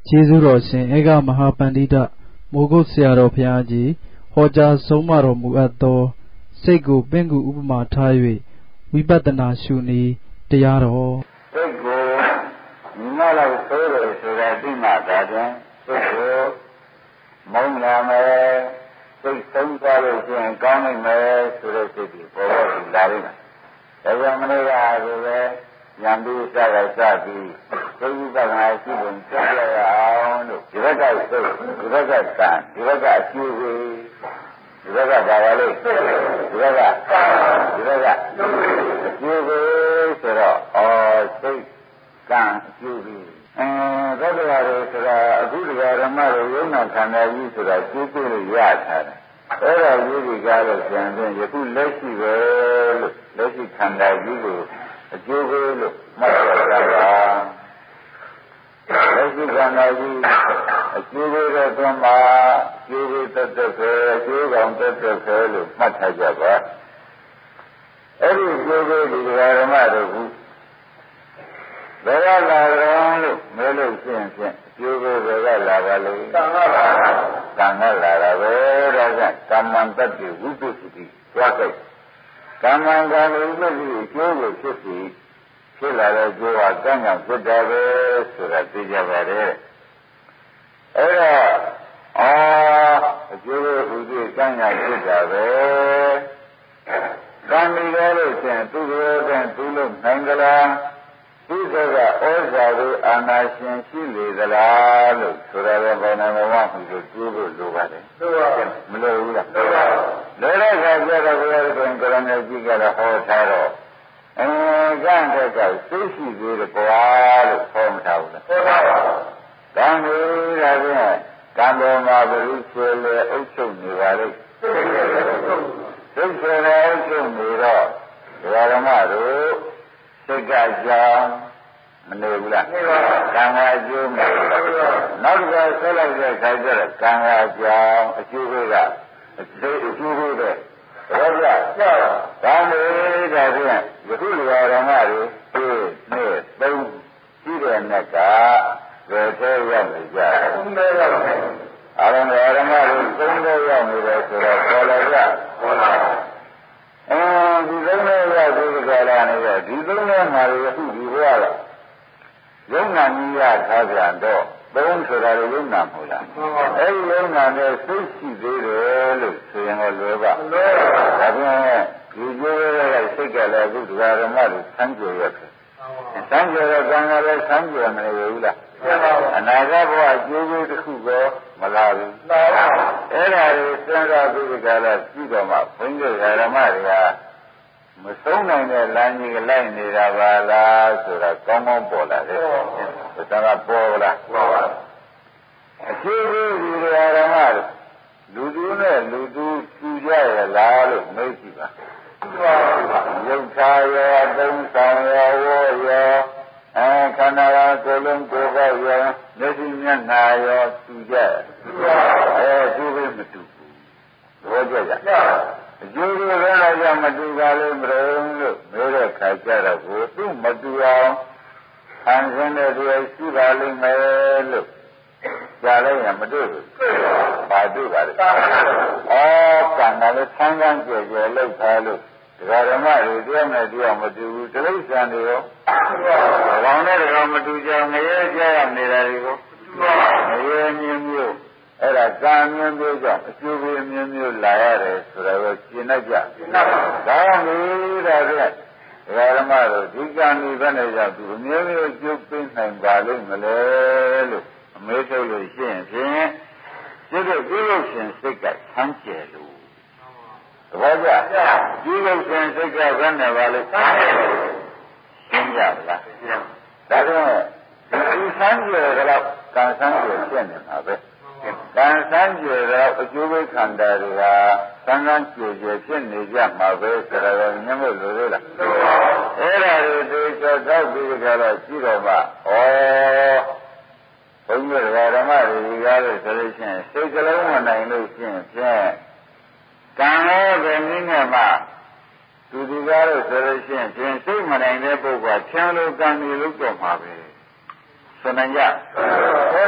ကျေးဇူးတော်ရှင်ဧကမဟာပန္တိတမိုးကုတ်ဆရာတော်ဘုရားကြီးဟောကြားဆုံးမတော်မူအပ်သောစိတ်ကိုပင့်ကူဥပမာထား၍ဝိပဿနာရှုနည်းတရားတော်စိတ်ကိုမြတ်လောက်ဆိုးတယ်ဆိုတဲ့ဒီမှာဒါပြန်စိတ်ကိုမုန်းလာမယ်စိတ်ဆုံးသွားလို့ရှိရင်ကောင်းနိုင်မယ်ဆိုတဲ့စိတ်ကိုပေါ်ပေါ်လာလိမ့်မယ်။ဒါကြောင့်မလို့ရဆိုပဲဉာဏ်ပြီးစကားစပြီးသိဝိပဿနာရှိပုံသိရအောင်လို့ဒီဘက်ကစိတ်ဒီဘက်ကကံဒီဘက်ကအကျိုးကိုဒီဘက်ကဘာပါလို့ဒီဘက်ကအကျိုးကိုဆိုတော့စိတ်ကံအကျိုးကိုသတ္တဝါတွေဆိုတာအခုတရားဓမ္မတွေယုံနာခန္ဓာကြီးဆိုတာကျိုးကိုလို့ရထားတယ်အဲ့ဒါကြီးဒီကားလို့ပြန်ပြန်ယခုလက်ရှိပဲလို့လက်ရှိခန္ဓာကြီးကိုအကျိုးကိုလို့မှတ်ရတာပါလက်ရှိခန္ဓာကြီးအကျိုးကိုတော့သွမ်းပါအကျိုးကိုတတ်တဲ့ပဲအကျိုးကောင်တတ်တဲ့ပဲလို့မှတ်ထားကြပါအဲ့ဒီအကျိုးကိုဒီတရားဓမ္မတို့ကဘယ်ကလာတော့လို့မဲလို့ရှင်းဖြင့်အကျိုးကိုဘယ်ကလာပါလဲကံကလာတာပဲဒါကြောင့်ကမ္မံတတ္တိဝိပုသတိသွားကြကမ္မံကံဝိပုသတိအကျိုးကိုဖြစ်စီဖြစ်လာတဲ့ကျိုးကကံကြောင့်ဖြစ်တယ်ပဲဆိုတာသိကြပါတယ်အဲ့တော့အကျိုးကိုဥဒိကံကြောင့်ဖြစ်တာပဲကံပြီးတော့လို့ရှင်းသူ့ကိုယ်ကသူ့လို့နိုင်ကြလားဒီကဩဇာကိုအာနာရှင်ရှိလေသလားလို့ဆိုရတဲ့ဘယ်နာမဝမှုကိုကျိုးဖို့လိုပါတယ်မလိုဘူးလားလိုတဲ့အခါကျတော့ဘုရားရှင်ကရဏေကြီးကတော့ဟောထားတော့ကံတဲ့ကသိရှိသေးတယ်ကွာလို့ဟောမထားဘူးလားကံလို့ဒါဖြင့်ကံတော်မှာဘုရုဆွေလေအုပ်ချုပ်နေပါလိမ့်သိဆွေလေအုပ်ချုပ်နေတော့ဓမ္မတို့စိတ်ကကြောင်မနေဘူးလားကံကအကျိုးမနေဘူးနောက်တစ်ခါဆက်လိုက်တဲ့ခါကျတော့ကံကအကြောင်အကျိုးကအကျိုးတွေဘောပြကံနေတာဖြင့်ယခုလူတော်ဓမ္မတွေနှစ်သုံးရှိတဲ့နဲ့ကဘယ်သေးရောက်နေကြအားလုံးဓမ္မတွေသုံးသေးရောက်နေတယ်ဆိုတော့ပေါ်လာကြပေါ်လာဒီသုံးလေးရသုခကာလနဲ့ဒီသုံးလေးမှာအခုဒီဘဝကယုံနာမြည်ရထားပြန်တော့သုံးဆိုတာလည်းယုံနာမဟုတ်လားအဲဒီယုံနာနဲ့စိတ်ရှိသေးတယ်လို့ဆိုရင်လည်းလွယ်ပါဒါပြန်ဒီကျိုးရဲ့စိတ်ကလည်းအခုဓမ္မတွေဆန်းကြရခဲ့ဆန်းကြတဲ့ကံကလည်းဆန်းကြမနေဘူးလားအနာဂတ်ဘဝကျိုးကိုတစ်ခုပဲမလာဘူးအဲ့ဒါကိုစဉ်းစားပြီးကြလားကြည့်တော့မှဘုန်းကြီးဓမ္မတွေကမဆုံးနိုင်တဲ့လမ်းကြီးကလိုက်နေတာပါလားဆိုတာကောင်းကောင်းပေါ်လာတယ်ဒါကပေါ်လားပေါ်ပါအခြေအနေဒီဓမ္မလူသူနဲ့လူသူသူကြရလားလို့မေးကြည့်ပါရုပ်သာရောသုံးဆောင်ရောဝေါ်ရောခန္ဓာကိုယ်လုံးကိုယ်ပေါက်ရောမျက်စိမျက်နှာရောသူကြသူပဲမတူဘူးဘောကြကြအကျိုးကိုလည်းကြောင့်မတူပါလို့မလို့လို့တဲ့ခါကျတော့ကိုသူ့မတူအောင်ဆန်းဆင်းတဲ့တရားရှိပါလိမ့်မယ်လို့ကြားလိုက်ရင်မတွေ့ဘူးဘာတွေ့ပါလဲကံကလည်းဆန်းဆန်းကြွယ်ကြွယ်လောက်ထားလို့ဒကာဓမ္မတွေတရားနဲ့တရားမတူဘူးတိရစ္ဆာန်တွေရောကောင်းတဲ့ကောင်မတူကြငရဲကြရနေတာတွေကိုငရဲမျိုးမျိုးအဲ့ဒါကံမျိုးမျိုးကြောင့်အကျိုးပေးမျိုးမျိုးလာရတယ်ဆိုတာကိုရှင်းတတ်ကြဒါမျိုးဒါဖြင့်ဒကာဓမ္မတို့ဒီကံဒီဘက်နဲ့ကြောင့်သူမျိုးမျိုးကျုပ်ပေးနိုင်ပါလိမ့်မလဲလို့အမေးထုတ်လို့ရှင်းဖြင့်ဒီလိုပြုလို့ရှင်စိတ်ကဆန်းကျယ်လို့သဘောကျပြုလို့ရှင်စိတ်ကဘယ်နဲ့ပါလဲရှင်းကြပါလားဒါကြောင့်ဒီဆန်းကျယ်ကတော့ကံဆန်းကျယ်ဖြစ်နေမှာပဲကံဆန်းကျယ်တော့အကျိုးပေးခန္ဓာတွေကဆန်းဆန်းကျယ်ကျယ်ဖြစ်နေကြမှာပဲဆိုတော့ညမလို့လို့လားအဲ့ဒါတွေတော့ပြီးကြတော့ကြည့်တော့မှဘုန်းကြီးဓမ္မတွေကားလို့ဆိုလို့ရှိရင်စိတ်ကလေးမနိုင်လို့ရှိရင်ဖြင့်ကံရောပဲနည်းနဲ့မှသူဒီကားလို့ဆိုလို့ရှိရင်ဖြင့်စိတ်မနိုင်တဲ့ပုဂ္ဂိုလ်ကချမ်းလို့ကံနေလို့တော့မှာပဲဆိုနိုင်ကြဘယ်လိုကံ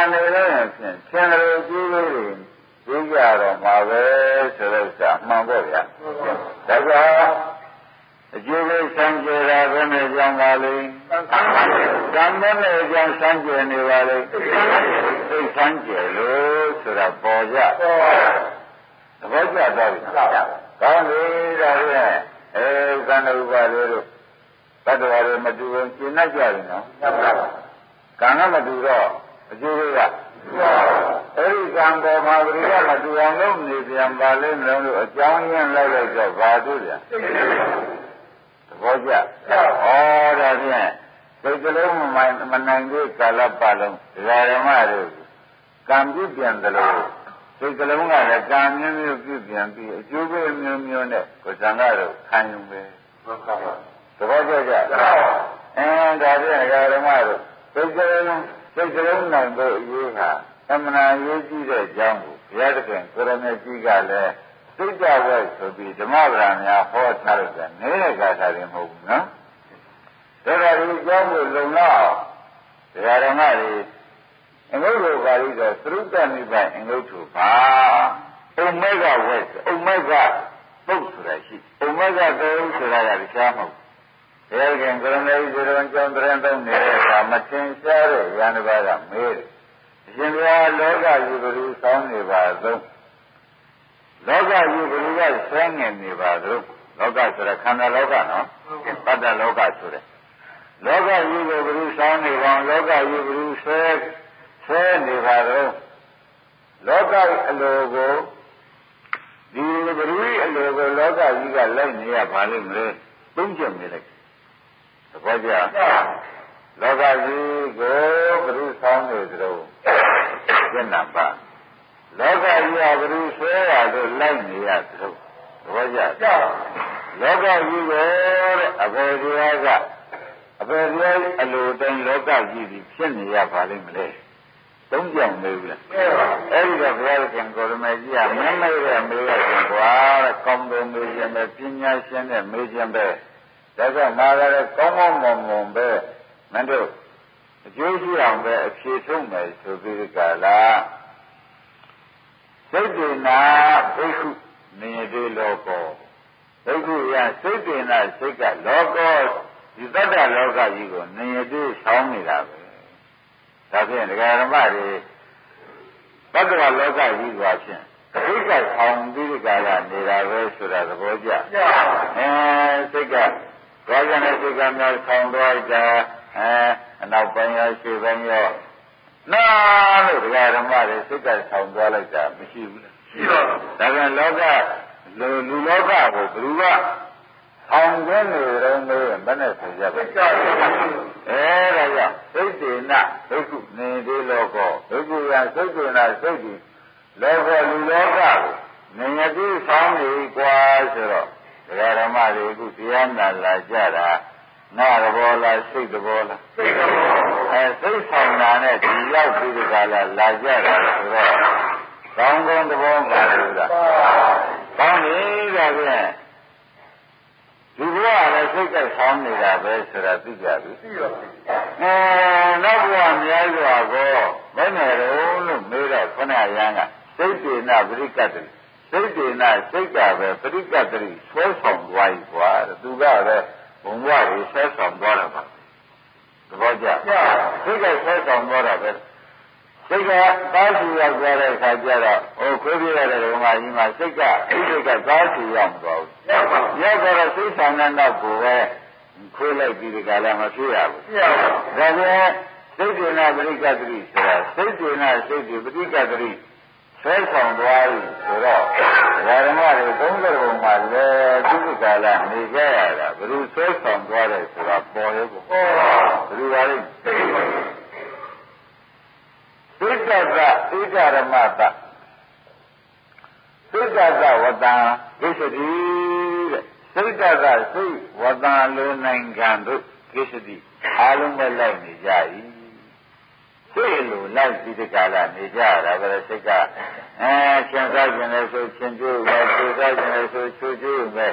နေလို့ဖြင့်သင်္ကြန်ကျိုးလေးတွေသိကြတော့မှာပဲဆိုတော့စာမှန်ပေါ့ဗျာဒါကြောင့်အကျိုးလေးဆန်းကျဲတာဘယ်နဲ့ကြောင်းပါလိမ့်ကံနဲ့ကြောင်းဆန်းကျဲနေပါလိမ့်သိဆန်းကျဲလို့ဆိုတာပေါ်ကြသဘောကျတော့ပြီကောင်းပြီဒါဖြင့်ကံဥပါလေးတို့တတ္တဝါတွေမတူဘူးရှင်းတတ်ကြပြီနော်ကံကမတူတော့အကျိုးလေးကအဲ့ဒီကံပေါ်မှာဘယ်လိုမတူအောင်လုပ်နေပြန်ပါလိမ့်မလို့အကြောင်းရင်းလိုက်လိုက်တော့ဘာတို့လဲသဘောကျဟောဒါဖြင့်စိတ်ကလေးမနိုင်သေးကာလပတ်လုံးဒကာဓမ္မတို့ကံပြုပြန်တယ်လို့စိတ်ကလေးကလည်းကံမျိုးမျိုးပြုပြန်ပြီးအကျိုးပဲမျိုးမျိုးနဲ့ကိုယ်စံကတော့ခံယူပဲသဘောကျကြဒါဖြင့်ဒကာဓမ္မတို့စိတ်ကလေးနိုင်ဖို့အရေးဟာအမှန်အရေးကြီးတဲ့အကြောင်းကိုဘုရားသခင်ကိုရမေကြီးကလည်းသိကြဝဲဆိုပြီးဓမ္မပဒံများဟောထားလို့ကနေတဲ့ကာထာတွေမဟုတ်ဘူးနော်ဒါကြဒီအကြောင်းကိုလုံလောက်ဒကာဓမ္မတွေအငုတ်လိုပါလိတော့သရုပ်တနိဗ္ဗာန်အငုတ်ထူပါဥမေကဝဲဥမေကပုတ်ဆိုတာရှိဥမေကတုံးဆိုတာကတရားမဟုတ်ဘုရားခင်ကိုရမေကြီးတို့ကြောင့်တရင်သုံးနေတဲ့အခါမသင်ရှားတဲ့ယန္တပါကမေးတယ်အရှင်ဘုရားလောကကြီးဘယ်လိုဆောင်းနေပါသုံးလောကကြီးဘယ်လိုကဆွဲငင်နေပါသုံးလောကဆိုတဲ့ခန္ဓာလောကနော်ပတ္တလောကဆိုတဲ့လောကကြီးကိုဘယ်လိုဆောင်းနေပါလောကကြီးဘယ်လိုဆွဲနေပါသုံးလောကအလိုကိုဒီဘယ်လိုအလိုကိုလောကကြီးကလိုက်နေရပါလိမ့်မလဲသုံးချက်နေလိုက်သဘောကျလောကကြီးကိုဘယ်လိုဆောင်းနေသလဲကျင့်တာပါလောကကြီးကဘယ်လိုဆွဲရလို့လိုက်နေရသလဲသဘောကျလောကကြီးကိုတဲ့အဘယ်တရားကအဘယ်တရားအလိုတိုင်းလောကကြီးကြီးဖြစ်နေရပါလိမ့်မလဲသုံးကြောင်နေပြီလားအဲ့ဒီတော့ဘုရားရှင်ကိုရမေကြီးကမင်းမေးတဲ့မေးရခြင်းကွာကောင်းတယ်မေးခြင်းပဲပညာရှင်တဲ့မေးခြင်းပဲဒါကြောင့်မာရတဲ့ကောင်းကောင်းမွန်မွန်ပဲမင်းတို့အကျိုးရှိအောင်ပဲအဖြေထုတ်မယ်ဆိုပြီးကြလားစိတ်တေနာဘိက္ခုနေတေလောကောဘိက္ခုရစိတ်တေနာစိတ်ကလောကောဒီတတ္တလောကကြီးကိုနေတေဆောင်းနေတာပဲဒါဖြင့်ဒကာဓမ္မတွေတတ္တလောကကြီးကဖြင့်စိတ်ကဆောင်းပြီးကြတာနေတာပဲဆိုတာသဘောကျစိတ်ကဘာကြောင့်လဲစိတ်ကများဆောင်းသွားကြအနောက်ပိုင်းရောရှေ့ပိုင်းရောနာလို့ဒကာဓမ္မတွေစိတ်ကဆောင်းသွားလိုက်တာမရှိဘူးလားရှိပါဘူးဒါပြန်လောကလူလောကကိုဘယ်သူကအောင်ကျင်းနေတော့မေးဘယ်နဲ့ဆိုကြပါဒါကြောင့်စိတ်တေနဘိက္ခုနေသေးလောကောဘိက္ခုရစိတ်တေနစိတ်ဒီလောကလူလောကကိုနေရသေးဆောင်းနေกว่าဆိုတော့ဒကာဓမ္မတွေအခုတရားနာလာကြတာနာသဘောလားစိတ်သဘောလားစိတ်သဘောစိတ်ဆောင်တာနဲ့ဒီရောက်ပြီးဒီကလာကြတာဆိုတော့ကောင်းကောင်းသဘောပါလို့လားကောင်းပြီဒါဖြင့်ဒီဘဝလည်းစိတ်ကဆောင်းနေတာပဲဆိုတာသိကြပြီသိပါပြီနောက်ဘဝအများကြီးပါကောဘယ်နဲ့တော့လို့မေးတော့ခဏရန်ကစိတ်တေနပရိကတ္တိစိတ်တေနစိတ်ကပဲပရိကတ္တိဆွဲဆောင်သွားပြီကွာသူကပဲဘုံဘဝကိုဆွဲဆောင်သွားတာပါသဘောကျစိတ်ကဆွဲဆောင်သွားတာပဲစိတ်ကသားစီရောက်သွားတဲ့အခါကျတော့ခွေးပြရတဲ့ဓမ္မကြီးမှာစိတ်ကသားစီရောက်သွားဘူးရောက်တော့စိတ်ဆန္ဒနောက်ကိုပဲခွေးလိုက်ပြီးဒီကလည်းမဖြစ်ရဘူးဒါပြန်စိတ်ဒေနာပရိကတ္တိဆိုတာစိတ်ဒေနာစိတ်ဒီပရိကတ္တိဆွဲဆောင်သွားပြီဆိုတော့ဓမ္မတွေ30ဘုံမှာလည်းဒီကလည်းနေကြရတာဘယ်လိုဆွဲဆောင်သွားတယ်ဆိုတာပေါ်ရဲ့ပေါ့ဘယ်လိုပါလဲစိတ်တ္တဣဒရမတစိတ်တ္တဝတ္တဒိဋ္ဌိတဲ့စိတ်တ္တစိတ်ဝတ္တလိုနိုင်ငံတို့ဒိဋ္ဌိအားလုံးပဲလိုက်နေကြ၏စိတ်လိုလိုက်ပြီးဒီကလာနေကြတာပဲစိတ်ကရှင်စားခြင်းလည်းဆိုရှင်ကျိုးပဲချိုးစားခြင်းလည်းဆိုချိုးကျိုးပဲသ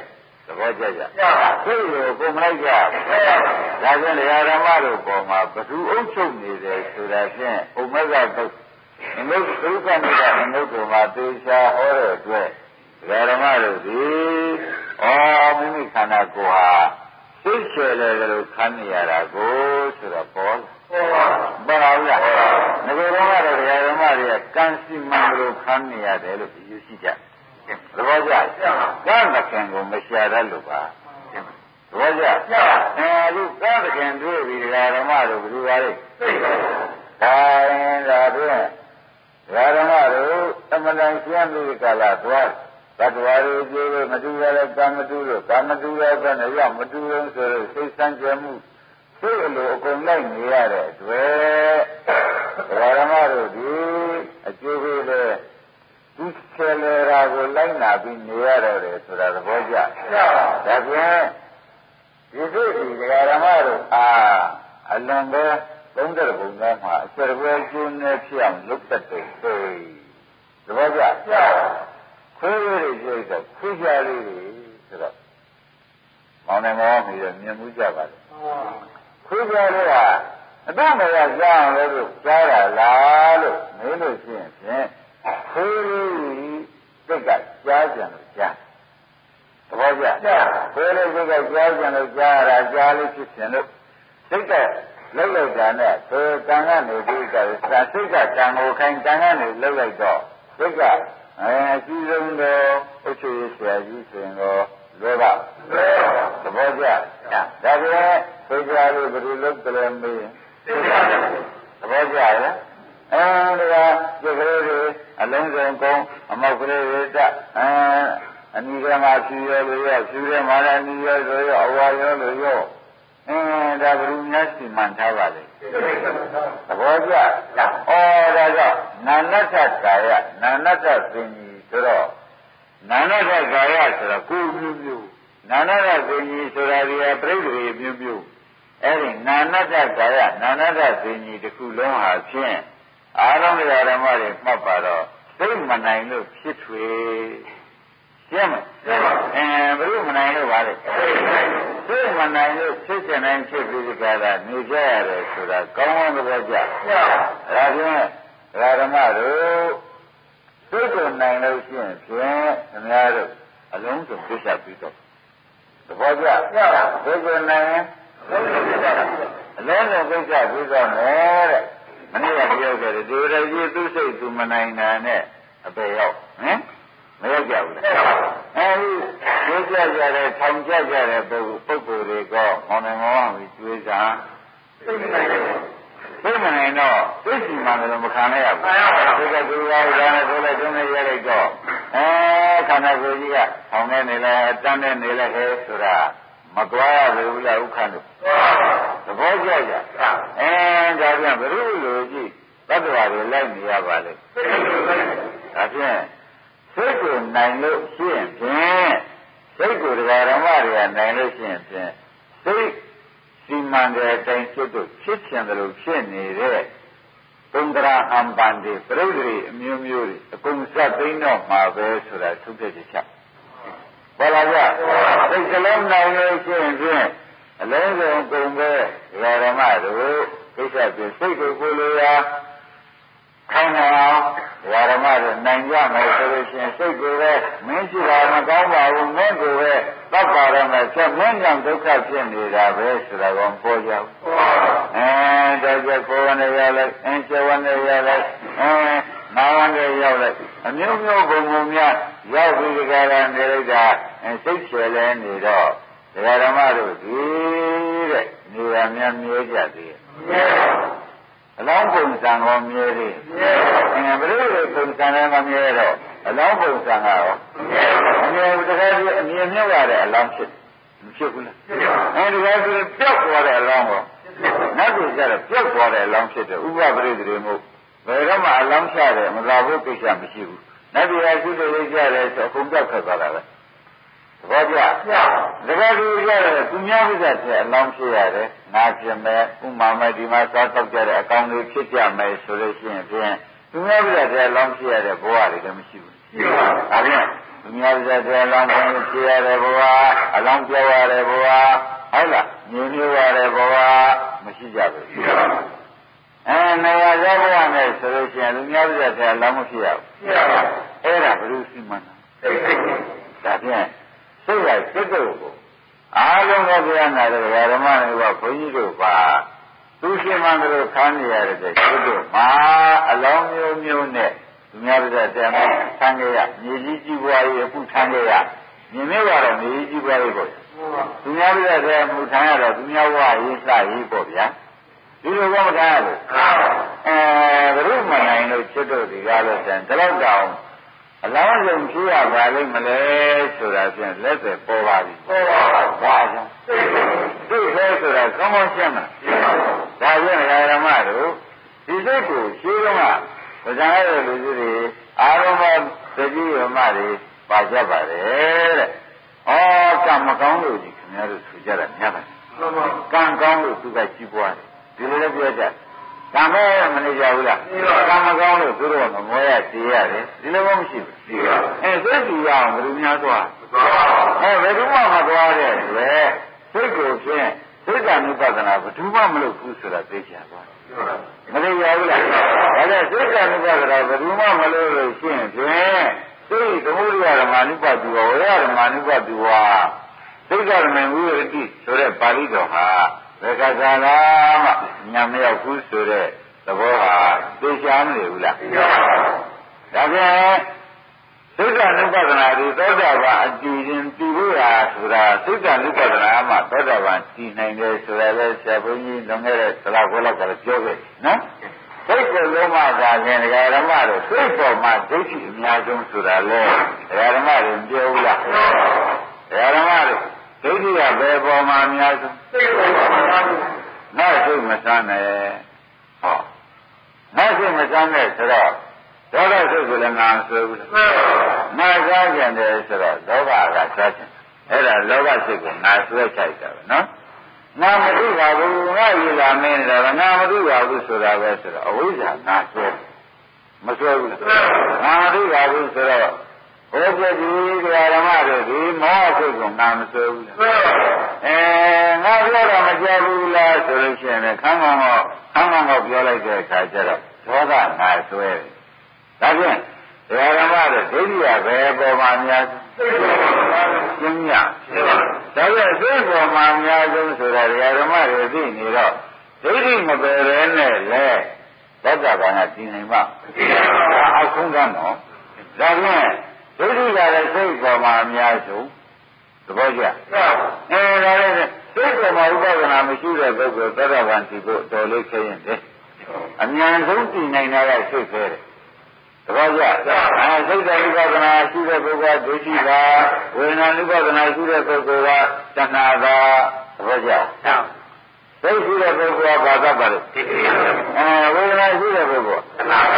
ဘောကြကြသိကိုကိုမလိုက်ကြဒါကြောင့်တရားဓမ္မတို့ပေါ်မှာဘသူအုပ်ချုပ်နေတယ်ဆိုတာဖြင့်ဥမကတုတ်အနုဒုက္ခနိဒအနုတို့မှာသေချာဟောတဲ့အတွက်တရားဓမ္မတို့ဒီမိမိခန္ဓာကိုယ်ဟာသိချေတယ်လို့ခံနေရတာကိုဆိုတော့ပေါ်ဘာလို့လဲငါတို့ကတော့တရားဓမ္မတွေကကံစီမံလို့ခံနေရတယ်လို့ယူရှိကြသဘောကျကံသခင်ကိုမရှာတတ်လို့ပါသဘောကျအခုကံသခင်တွေ့ပြီတရားဓမ္မတို့ဘယ်လိုပါလဲဒါရင်ဒါဖြင့်တရားဓမ္မတို့အမှန်တန်ရှင်းပြီးကြလာသွားသတ္တဝါတွေကြည့်လို့မတူရတဲ့ကံမတူလို့ကံမတူတဲ့ဘက်နဲ့ရောက်မတူလို့ဆိုတော့စိတ်ဆန်းကျင်မှုသိအလိုအကုန်လိုက်နေရတဲ့အတွက်တရားဓမ္မတို့ဒီအကျိုးပေးတဲ့သူဆယ်လေရာကိုလိုက်နာပြီးနေရတော့တယ်ဆိုတာသဘောကျဒါဖြင့်ဒီသိဒီတရားဓမ္မတို့အလွန်ပဲသုံးတဲ့ဘုံသားမှာအစရပွဲကျိုးနေဖြစ်အောင်လုပ်တတ်တယ်ဆိုသဘောကျခွေးလေးတွေကြိုက်တော့ခွေးကြလေးတွေဆိုတော့မောင်နှမောပြီးတော့မြင်မှုကြပါလေခွေးကြလေးကအတော့မရကြအောင်လို့ကြားတာလားလို့မေးလို့ရှိရင်ဖြင့်ခွေးလေးစိတ်ကကြားကြံလို့ကြားသဘောကျခွေးလေးစိတ်ကကြားကြံလို့ကြားရတာကြားလို့ဖြစ်ခြင်းလို့စိတ်ကလောက်လိုက်တာနဲ့ဆိုကံကနေပြီးကြတယ်စိတ်ကကံကိုခိုင်းကံကနေလောက်လိုက်တော့စိတ်ကအကြီးဆုံးတော့အုပ်ချုပ်ရေးဆရာကြီးဆိုရင်တော့လွယ်ပါသဘောကျဒါပြန်သိကြလို့ဘယ်လိုလုပ်ကြလဲမေးသဘောကျရဲ့ဒါကဒီကလေးတွေအလုံးစုံကုန်းအမောက်ကလေးတွေတက်အနီးကမှာဖြူရလို့ရဖြူရမှာလည်းအနီးရလို့ရအဝါရောလို့ရဒါဘယ်လိုများစီမံထားပါလဲသဘောကျဒါကြောင့်နာနတ္ထကာယနာနတ္ထသင်္ကြီးဆိုတော့နာနတ္ထကာယဆိုတော့ကိုယ်မျိုးမျိုးနာနတ္ထသင်္ကြီးဆိုတာဒီပြိဋ္ဌိမျိုးမျိုးအဲ့ဒီနာနတ္ထကာယနာနတ္ထသင်္ကြီးတစ်ခုလုံးဟာဖြင့်အာရုံတရားဓမ္မတွေမှတ်ပါတော့သိမနိုင်လို့ဖြစ်ထွေရှင်းမဘယ်လိုမနိုင်လို့ပါလဲသိမနိုင်လို့ဖြစ်ချင်တိုင်းဖြစ်ပြီးကြတာနေကြရတယ်ဆိုတာကောင်းကောင်းသဘောကျဒါဖြင့်ဓမ္မတို့သိကိုနိုင်လို့ရှိရင်ဖြင့်ခင်ဗျားတို့အလုံးစုံသိချက်ပြီးတော့သဘောကျသိကိုနိုင်ရင်အလုံးစုံသိချက်ပြီးတော့မယ်တဲ့မနေ့ကပြောခဲ့တယ်ဒီရကြီးသူ့စိတ်သူမနိုင်တာနဲ့အပေရောက်မရောက်ကြဘူးလားအဲဒီသိကြတဲ့ထောင်ကြကြတဲ့ပုဂ္ဂိုလ်တွေကမောင်နှမောင်းပြီးကျွေးစားသိမနိုင်တော့သိစီမှလည်းမခံရဘူးဒီကသူကဒါနဲ့ဆိုလိုက်တုံးနေရလိုက်တော့ခန္ဓာကိုယ်ကြီးကထောင်နေနေလဲတန်းနေနေလဲဟဲ့ဆိုတာမတွားရဘူးလားဥက္ခဏုသဘောကျကြဒါပြန်ဘယ်လိုလိုကြည့်တတ္တဝါတွေလိုက်နေရပါလေဒါဖြင့်စိတ်ကိုနိုင်လို့ရှိရင်ဖြင့်စိတ်ကိုတရားဓမ္မတွေကနိုင်လို့ရှိရင်ဖြင့်စိတ်စီမံတဲ့အတိုင်းဖြစ်လို့ဖြစ်ချင်တယ်လို့ဖြစ်နေတဲ့သုံးတရာအံပန်တွေပြိဋ္ဌိအမျိုးမျိုးတွေအကုန်စပ်သိမ်းတော့မှာပဲဆိုတာထုတ်တဲ့ချက်ဘာလာကြစိတ်ကလေးနိုင်လို့ရှိရင်ဖြင့်အလုံးစုံကုန်ပဲတရားဓမ္မတို့ကိစ္စပြစိတ်ကိုကိုလိုရာခိုင်းအောင်ဓမ္မတွေနိုင်ကြမယ်ဆိုလို့ရှိရင်စိတ်ကိုပဲမင်းရှိတာမကောင်းပါဘူးမင်းကိုပဲသတ်ပါရမယ်ဆက်မင်းကြောင့်ဒုက္ခဖြစ်နေတာပဲဆိုတာကိုပေါ်ကြဘူးဒါကြကိုယ်နဲ့ရလိုက်ကျဝနဲ့ရလိုက်နာဝနဲ့ရောက်လိုက်အမျိုးမျိုးဘုံဘုံများရောက်ပြီးကြတာနေလိုက်တာစိတ်ချဲလဲနေတော့ဓမ္မတို့ဒီတဲ့နေရာများမြဲကြသေးတယ်အလောင်းပုံစံကိုမြဲသေးဘယ်လိုပုံစံလဲမမြဲတော့အလောင်းပုံစံကရောအမြဲတကယ်ကြီးအမြင်မြုပ်ရတဲ့အလောင်းဖြစ်မဖြစ်ဘူးလားတကယ်ကြီးပျောက်သွားတဲ့အလောင်းကိုနောက်ကျတော့ပျောက်သွားတဲ့အလောင်းဖြစ်တယ်ဥပပရိသေမို့ဘယ်တော့မှအလောင်းချတယ်မသာဘူးကိစ္စမရှိဘူးနောက်ပြီးအရှိတွေကြတယ်ဆိုအကုန်ပျောက်ခက်သွားတာပဲသဘောကျတကယ်ကြီးရတယ်သူများဥစ္စာဖြစ်အလောင်းဖြစ်ရတယ်နာကျင်မဲ့ဥမာမဲ့ဒီမှာစားတော့ကြတဲ့အကောင်တွေဖြစ်ကြမယ်ဆိုလို့ရှိရင်ဖြင့်သူများပြတဲ့လောင်းဖြစ်ရတဲ့ဘဝတွေလည်းမရှိဘူးရှိပါဘူးဒါဖြင့်သူများပြတဲ့လောင်းဖြစ်ရတဲ့ဘဝအလောင်းပြောရတဲ့ဘဝဟုတ်လားညင်မျိုးရတဲ့ဘဝမရှိကြဘူးရှိပါဘူးနေရာရောက်ဘဝနဲ့ဆိုလို့ရှိရင်လူများပြတဲ့လောင်းမဖြစ်ရဘူးရှိပါဘူးအဲ့ဒါဘယ်လိုစီမံဒါဖြင့်စိတ်လိုက်စိတ်တို့ကိုအားလုံးသောဗျာနာတဲ့ဓမ္မတွေကဘုန်းကြီးတို့ပါသူရှင်မန္တတို့ခန်းနေရတဲ့စိတ်တို့မှာအလောင်းမျိုးမျိုးနဲ့သူများပြတဲ့တဲမှာဆန်းခဲ့ရမြေကြီးကြီးပွားရေးအခုဆန်းခဲ့ရမြင်မဲ့ကတော့မြေကြီးကြီးပွားရေးပေါ့သူများပြတဲ့တဲမူထမ်းရတော့သူများဝါရေးစရေးပေါ့ဗျာဒီလိုကမထမ်းရလို့ဘုရုမနိုင်လို့ချစ်တို့ဒီကားလို့တန်တော့တောင်အလောင်းစုံဖြစ်ရပါလိမ့်မလဲဆိုတာဖြင့်လက်သက်ပေါ်ပါပြီပေါ်ပါဘာကြောင့်သိသေးဆိုတာကောင်းကောင်းရှင်းမှာဒါဖြင့်ဓမ္မတို့ဒီစိတ်ကိုရှင်းတော့ကဗဇာရတဲ့လူကြီးတွေအာရမသတိရမတွေပါကြပါတယ်တဲ့ဩကံမကောင်းလို့ဒီခင်ဗျားတို့ဆိုကြတာများပါတယ်ကံကောင်းလို့သူကကြီးပွားတယ်ဒီလိုလည်းပြောကြကံမဲမနေကြဘူးလားကံမကောင်းလို့သူတို့ကမမောရသေးရတယ်ဒီလိုမှမရှိဘူးစိတ်ကြည့်ရအောင်ဘယ်လိုများသွားဘယ်သူမှမသွားတဲ့လေစိတ်ကိုဖြင့်စိတ်ကနုပဒနာဘယ်သူမှမလုပ်ဘူးဆိုတာသိချင်သွားမသိရဘူးလားဒါကြောင့်စိတ်ကနုပဒနာဘယ်သူမှမလုပ်လို့ရှိရင်ဖြင့်စိတ်သမုဒိယဓမ္မနုပတိဝဝေယဓမ္မနုပတိဝစိတ်ကဓမ္မဝိရတိဆိုတဲ့ပါဠိတော်ဟာဘယ်ကစားလားမှညာမရောက်ဘူးဆိုတဲ့သဘောဟာသိချာမနေဘူးလားဒါပြန်စိတ်ကနုပဒနာဒီသောတာပန်အတည်ရင်တည်ဖို့ရာဆိုတာစိတ်ကနုပဒနာမှသောတာပန်တည်နိုင်တယ်ဆိုတာလဲဆရာဘုန်းကြီးလွန်ခဲ့တဲ့သလားခွဲလောက်ကလည်းပြောခဲ့နော်စိတ်ကိုလုံးဝသာခြင်းဓမ္မတို့စိတ်ပေါ်မှာဒိဋ္ဌိအများဆုံးဆိုတာလဲဓမ္မတွေပြောဘူးလားဓမ္မတို့ဒိဋ္ဌိကဘယ်ပေါ်မှာအများဆုံးစိတ်ပေါ်မှာအများဆုံးနောက်စိတ်မစမ်းနဲ့ဟောနောက်စိတ်မစမ်းနဲ့ဆိုတော့ဒေါသစိတ်ကိုလည်းငါမဆွဲဘူးလားနာစားကြတယ်ဆိုတော့လောဘကစားခြင်းအဲ့ဒါလောဘစိတ်ကိုငါဆွဲချိုက်တာပဲနော်ငါမသိပါဘူးငါရည်လာမင်းတယ်ငါမသိပါဘူးဆိုတာပဲဆိုတော့အဝိဇ္ဇာငါဆွဲမဆွဲဘူးလားငါမသိပါဘူးဆိုတော့ဘုရားကြီးဓမ္မတို့ဒီမောဟစိတ်ကိုငါမဆွဲဘူးလားငါပြောတော့မကြောက်ဘူးလားဆိုလို့ရှိရင်ခန်းကောင်းတော့ပြောလိုက်တဲ့အခါကျတော့ဒေါသငါဆွဲတယ်ဒါဖြင့်ဓမ္မတို့ဒိဋ္ဌိကဘယ်ပေါ်မှာများရှင်းရဒါကြောင့်စိတ်ပေါ်မှာများဆုံးဆိုတာဓမ္မတွေသိနေတော့ဒိဋ္ဌိမပယ်ရဲနဲ့လေသောတာပန်ကတည်နိုင်မှာအဆုံးကမ်းတော့ဒါဖြင့်ဒိဋ္ဌိကလည်းစိတ်ပေါ်မှာအများဆုံးသဘောကျဒါလည်းစိတ်ပေါ်မှာဥပဒနာမရှိတဲ့ပုဂ္ဂိုလ်သောတာပန်တည်ဖို့တော်လေးခဲရင်တယ်အများဆုံးတည်နိုင်တာကစိတ်ပဲတဲ့သဘောကျစိတ်တဥပဒနာရှိတဲ့ပုဂ္ဂိုလ်ကဒိဋ္ဌိကဝေဒနာဥပဒနာရှိတဲ့ပုဂ္ဂိုလ်ကတဏှာကသဘောကျစိတ်ရှိတဲ့ပုဂ္ဂိုလ်ကဘာသပါလဲဝေဒနာရှိတဲ့ပုဂ္ဂိုလ်တဏှာက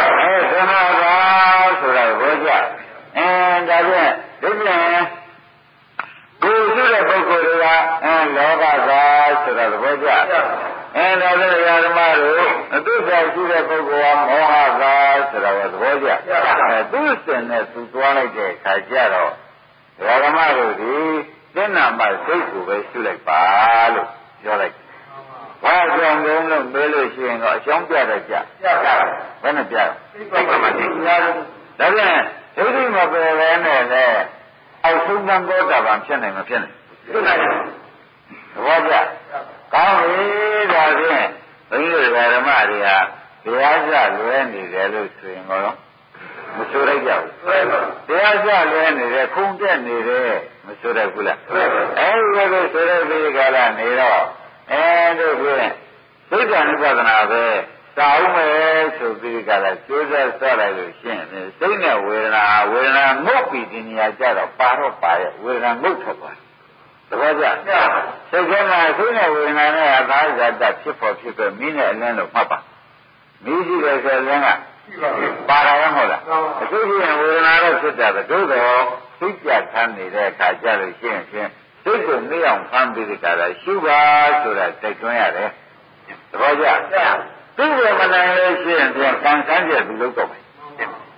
ဆိုတာသဘောကျဒါဖြင့်ဒီပြန်ကိုယ်ရှိတဲ့ပုဂ္ဂိုလ်တွေကလောဘကဆိုတာသဘောကျဒါလည်းဓမ္မတို့အတုသာရှိတဲ့ပုဂ္ဂိုလ်ကမောဟကဆိုတာကသဘောကျသူ့စင်နဲ့သူသွားလိုက်တဲ့အခါကျတော့ဓမ္မတို့ဒီသင်္နာမစိတ်ကိုပဲရှုလိုက်ပါလို့ပြောလိုက်ဘာကြောင့်လဲလို့မေးလို့ရှိရင်တော့အကြောင်းပြတယ်ကြဘယ်နဲ့ပြစိတ်ကမှသိရတယ်ဒါပြန်ဒိဋ္ဌိမပယ်လဲနဲ့လေအောက်ဆုံးသောတာပန်ဖြစ်နိုင်မဖြစ်နိုင်ဖြစ်နိုင်တယ်သဘောကျကောင်းပြီဒါဖြင့်ဘုန်းကြီးတို့ဓမ္မတွေဟာတရားစလွဲနေတယ်လို့ဆိုရင်တော့မဆိုလိုက်ကြဘူးတရားစလွဲနေတယ်ခုံတက်နေတယ်မဆိုရဘူးလားအဲဒီလိုဆိုရပြီးကြလားနေတော့တို့ဖြင့်သိက္ခာနုပဒနာပဲစာဦးမယ်ဆိုပြီးကြလားကျိုးစားဆွလိုက်လို့ရှင်းတယ်စိတ်နဲ့ဝေဒနာငုတ်ပြီးဒီနေရာကြတော့ပါတော့ပါရဲ့ဝေဒနာငုတ်ထွက်သွားသဘောကျစိတ်ထဲမှာသိနဲ့ဝေဒနာနဲ့အသာဇာတဖြစ်ပေါ်ဖြစ်ပြီးမိနဲ့အလင်းလို့မှတ်ပါမိရှိတယ်ဆိုရင်ကပါရရမဟုတ်လားအသိဉာဏ်ဝေဒနာတော့ဖြစ်တာပဲသို့တော့သိကြထမ်းနေတဲ့အခါကျလို့ရှင်းဖြင့်စိတ်ကိုနှေးအောင်ဖမ်းပြီးကြတာရှုပါဆိုတာတိုက်တွန်းရတယ်သဘောကျသူ့ကိုမနိုင်လို့ရှင်းဖြင့်ကံဆန်းချက်သူလုပ်တော့မယ်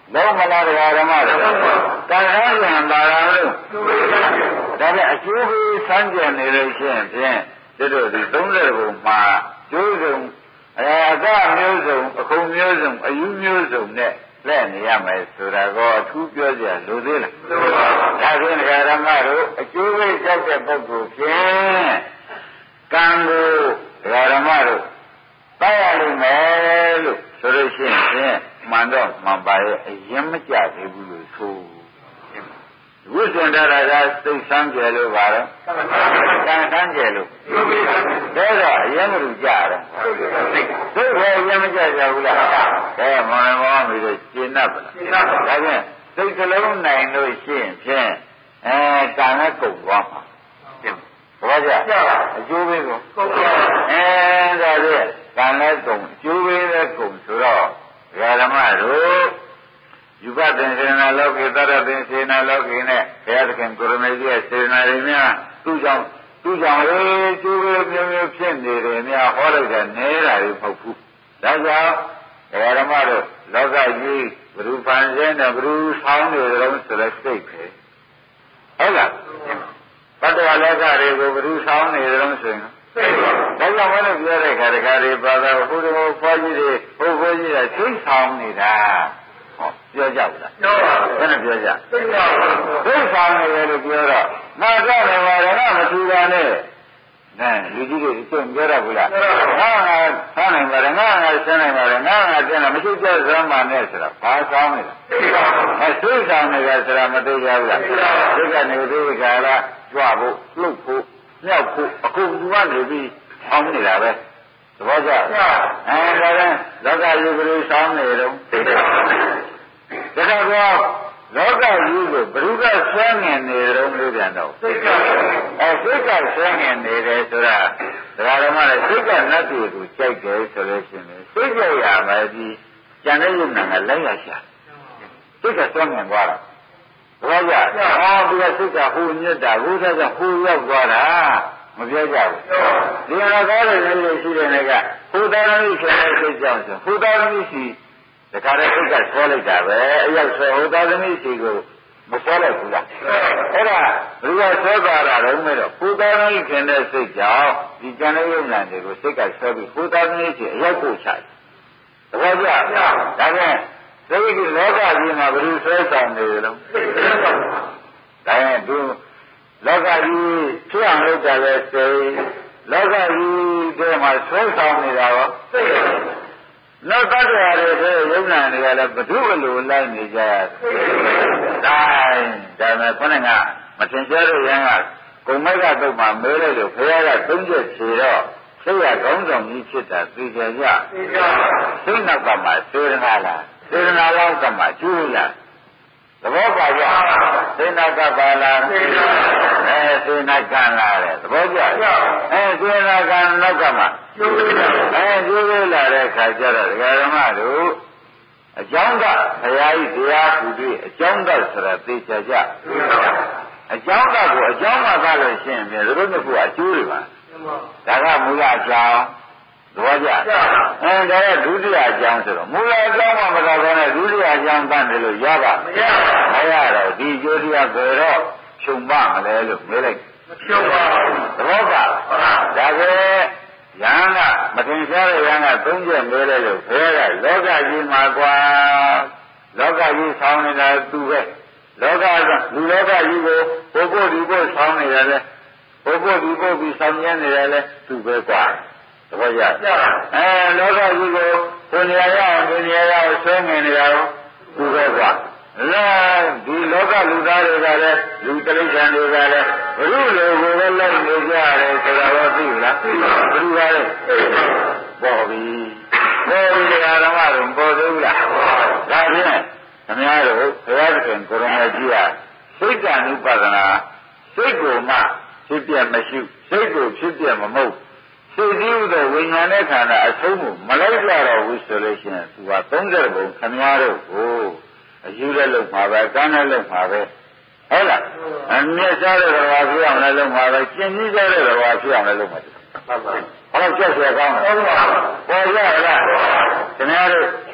လုံးမလားတရားဓမ္မတို့ကံရရင်ပါလားလို့ဒါနဲ့အကျိုးပေးဆန်းကျင်နေလို့ရှိရင်ဖြင့်တို့ဒီ30ဘုံမှာကျိုးစုံအကမျိုးစုံအခုမျိုးစုံအယူမျိုးစုံနဲ့လက်နေရမယ်ဆိုတာကောအထူးပြောကြလိုသေးလားဒါဖြင့်တရားဓမ္မတို့အကျိုးပေးကြောက်တဲ့ပုဂ္ဂိုလ်ဖြင့်ကံကိုတရားဓမ္မတို့တိုက်ရလိမ့်မယ်လို့ဆိုလို့ရှိရင်မှန်တော့မှန်ပါရဲ့အရင်မကြသေးဘူးလို့ဆိုဝိသန္တရာကစိတ်ဆန်းကြလို့ပါတော့ကံဆန်းကြလို့ဒါတော့အရင်ကလူကြတယ်စိတ်ပဲအရင်မကြကြဘူးလားဒါမောင်မောင်ပြီးတော့ရှင်း납ပါလားဒါဖြင့်စိတ်ကလုံးနိုင်လို့ရှိရင်ဖြင့်ကံနဲ့ကုန်သွားမှာဘာကြအကျိုးပေးကိုကုန်ပါဒါဖြင့်ကံနဲ့ကုန်အကျိုးပေးနဲ့ကုန်ဆိုတော့ဓမ္မတို့ယူပသင်္စေနာလောကေတရသင်္စေနာလောကေနဲ့ဘုရားသခင်ကိုရမေကြီးရဲ့စေနာတွေများသူ့ကြောင့်ကျိုးမျိုးမျိုးဖြစ်နေတယ်များဟောလိုက်တဲ့နေတာတွေမဟုတ်ဘူးဒါကြောင့်ဓမ္မတို့လောကကြီးဘ누구ဖန်ဆင်းတယ်ဘ누구ဆောင်းနေတယ်ဆိုတဲ့စိတ်ပဲဟုတ်လားဘတ်တော်လောကတွေကိုဘ누구ဆောင်းနေတယ်ဆိုရင်ဒါကြောင့်မလို့ပြောတဲ့ခါတခါတွေပါတော့ဟိုလိုဖွားကြီးတွေဟိုဖွားကြီးတွေသိဆောင်နေတာဟောပြောကြဘူးလားပြောပါဘူးဘယ်နဲ့ပြောကြသိဆောင်နေတယ်လို့ပြောတော့ငါတော့လည်းပါတော့မထူပါနဲ့လူကြီးတွေကျုံပြောရဘူးလားငါဆန်းနိုင်ပါတယ်ငါဆန်းနိုင်ပါတယ်ငါပြန်လာမရှိကြစမ်းပါနဲ့ဆိုတာဘာဆောင်နေတာသိဆောင်နေတယ်ဆိုတာမသိကြဘူးလားသိကနေသိကြလားကြွဖို့လှုပ်ဖို့မြောက်ဖို့အခုသူကနေပြီးအောင်းနေတာပဲသဘောကျဒါလည်းလောကကြီးဘယ်လိုဆောင်းနေတော့ဒါတော့လောကကြီးကိုဘ누구ကဆွဲငင်နေတော့လို့ပြန်တော့စိတ်ကဆွဲငင်နေတယ်ဆိုတာဒါဓမ္မလည်းစိတ်ကနတ်တွေကိုကြိုက်တယ်ဆိုလို့ရှိရင်စိတ်ကြရမယ်ဒီကျန်တဲ့ယုံနာကလိုက်ရရှာစိတ်ကဆွဲငင်သွားတာဘောကြဒီကစိတ်ကဟိုညစ်တာဘုရားကဟိုရောက်သွားတာမပြောကြဘူးဒီဟာကားတဲ့နေလို့ရှိတဲ့နေကဟိုတာရမိရှင်တဲ့စိတ်ကြောင့်ဆိုဟိုတာရမိရှိတခါတည်းစိတ်ကဆွဲလိုက်တာပဲအရောက်ဆွဲဟိုတာရမိရှိကိုမဆွဲလိုက်ဘူးလားအဲ့ဒါဘုရားဆွဲသွားတာတော့မဲ့တော့ဟိုတာရမိရှင်တဲ့စိတ်ကြောင့်ဒီကျန်တဲ့ယုံနာတွေကိုစိတ်ကဆွဲပြီးဟိုတာရမိရှိအရောက်ကိုချတယ်သဘောကျဒါဖြင့်သိဒီလောကကြီးမှာဘယ်လိုဆွဲဆောင်နေလဲလို့ဒါရင်သူလောကကြီးဖြစ်အောင်လုပ်ကြလဲစိတ်လောကကြီးထဲမှာဆွဲဆောင်နေတာရောစိတ်လောကတရားတွေဆိုယုံနာတွေကလည်းဘု து အလိုလိုက်နေကြရတယ်ဒါမဲ့ခொနဲ့ကမထင်ရှားလို့ရန်ကကုံမိုက်ကတော့မှမဲလိုက်လို့ဘုရားကသုံးချက်ဖြေတော့စိတ်ရကောင်းဆောင်ကြီးဖြစ်တာသိကြကြစိတ်နောက်ကမှစေရနာလားစေရနာလောက်ကမှကျိုးလားသဘောပါကြစေနာကပါလားစေနာကံလားတဲ့သဘောကျစေနာကံနောက်ကမှကျိုးလာတဲ့ခါကျတော့ဒကာဓမ္မတို့အကြောင်းကဘုရားကြီးတရားဟူပြီးအကြောင်းကဆိုတာသိချကြအကြောင်းကကိုအကြောင်းမှသာလို့ရှိရင်မြေတို့နှစ်ခုအကျိုးတွေပါဒါကမူလအကြောင်းသဘောကျဒါကဒုတိယအကြောင်းဆိုတော့မူလအကြောင်းမှမတော်ဘဲနဲ့ဒုတိယအကြောင်းတန်းတယ်လို့ရပါမရတော့ဒီကျိုးတရားကိုတော့ဖြုံပါမလဲလို့မေးလိုက်မဖြုံပါဘူးသဘောကဒါကရဟန်းကမထင်ရှားတဲ့ရဟန်းကသုံးချက်မေးတယ်လို့ဘယ်ကလောကကြီးမှာကွာလောကကြီးဆောင်းနေတာသူပဲလောကလူလောကကြီးကိုဘုဖို့ဒီဖို့ဆောင်းနေတယ်လေဘုဖို့ဒီဖို့ပြီးဆောင်းရနေတယ်လေသူပဲကွာသဘောကျလောကကြီးကိုကိုနေရာရအောင်ဒီနေရာရအောင်ဆွဲငင်နေတာကိုသူပဲကွာဒီလောကလူသားတွေကလည်းလူတိရစ္ဆာန်တွေကလည်းဘုရုလိုကိုပဲလိုက်နေကြတယ်ဆိုတာတော့သိလားသိပါဘူးဘုရားလည်းပေါ်ပြီတရားဓမ္မတို့ပေါ်သေးဘူးလားဒါဖြင့်ခင်ဗျားတို့ဘုရားသခင်ကိုရမကြီးကစိတ်က ानु ပဒနာစိတ်ကိုမှဖြစ်ပြမရှိစိတ်ကိုဖြစ်ပြမမဟုတ်စိတ်ကြီးဥသောဝိညာဉ်နဲ့ခန္ဓာအဆုံးကိုမလိုက်ကြတော့ဘူးဆိုလို့ရှိရင်သူက30ဘုံခင်ဗျားတို့ကိုအယူလည်းလုံမှာပဲကမ်းလည်းလုံမှာပဲဟုတ်လားအမျက်စားတဲ့တော်ဖြစ်အောင်လည်းလုံမှာပဲကျင့်ကြီးတဲ့တော်ဖြစ်အောင်လည်းလုံမှာဟုတ်ပါဘူးဟောကြောက်ရကောင်းတယ်ဟုတ်ပါဘူးပေါ်ရလားခင်ဗျားတို့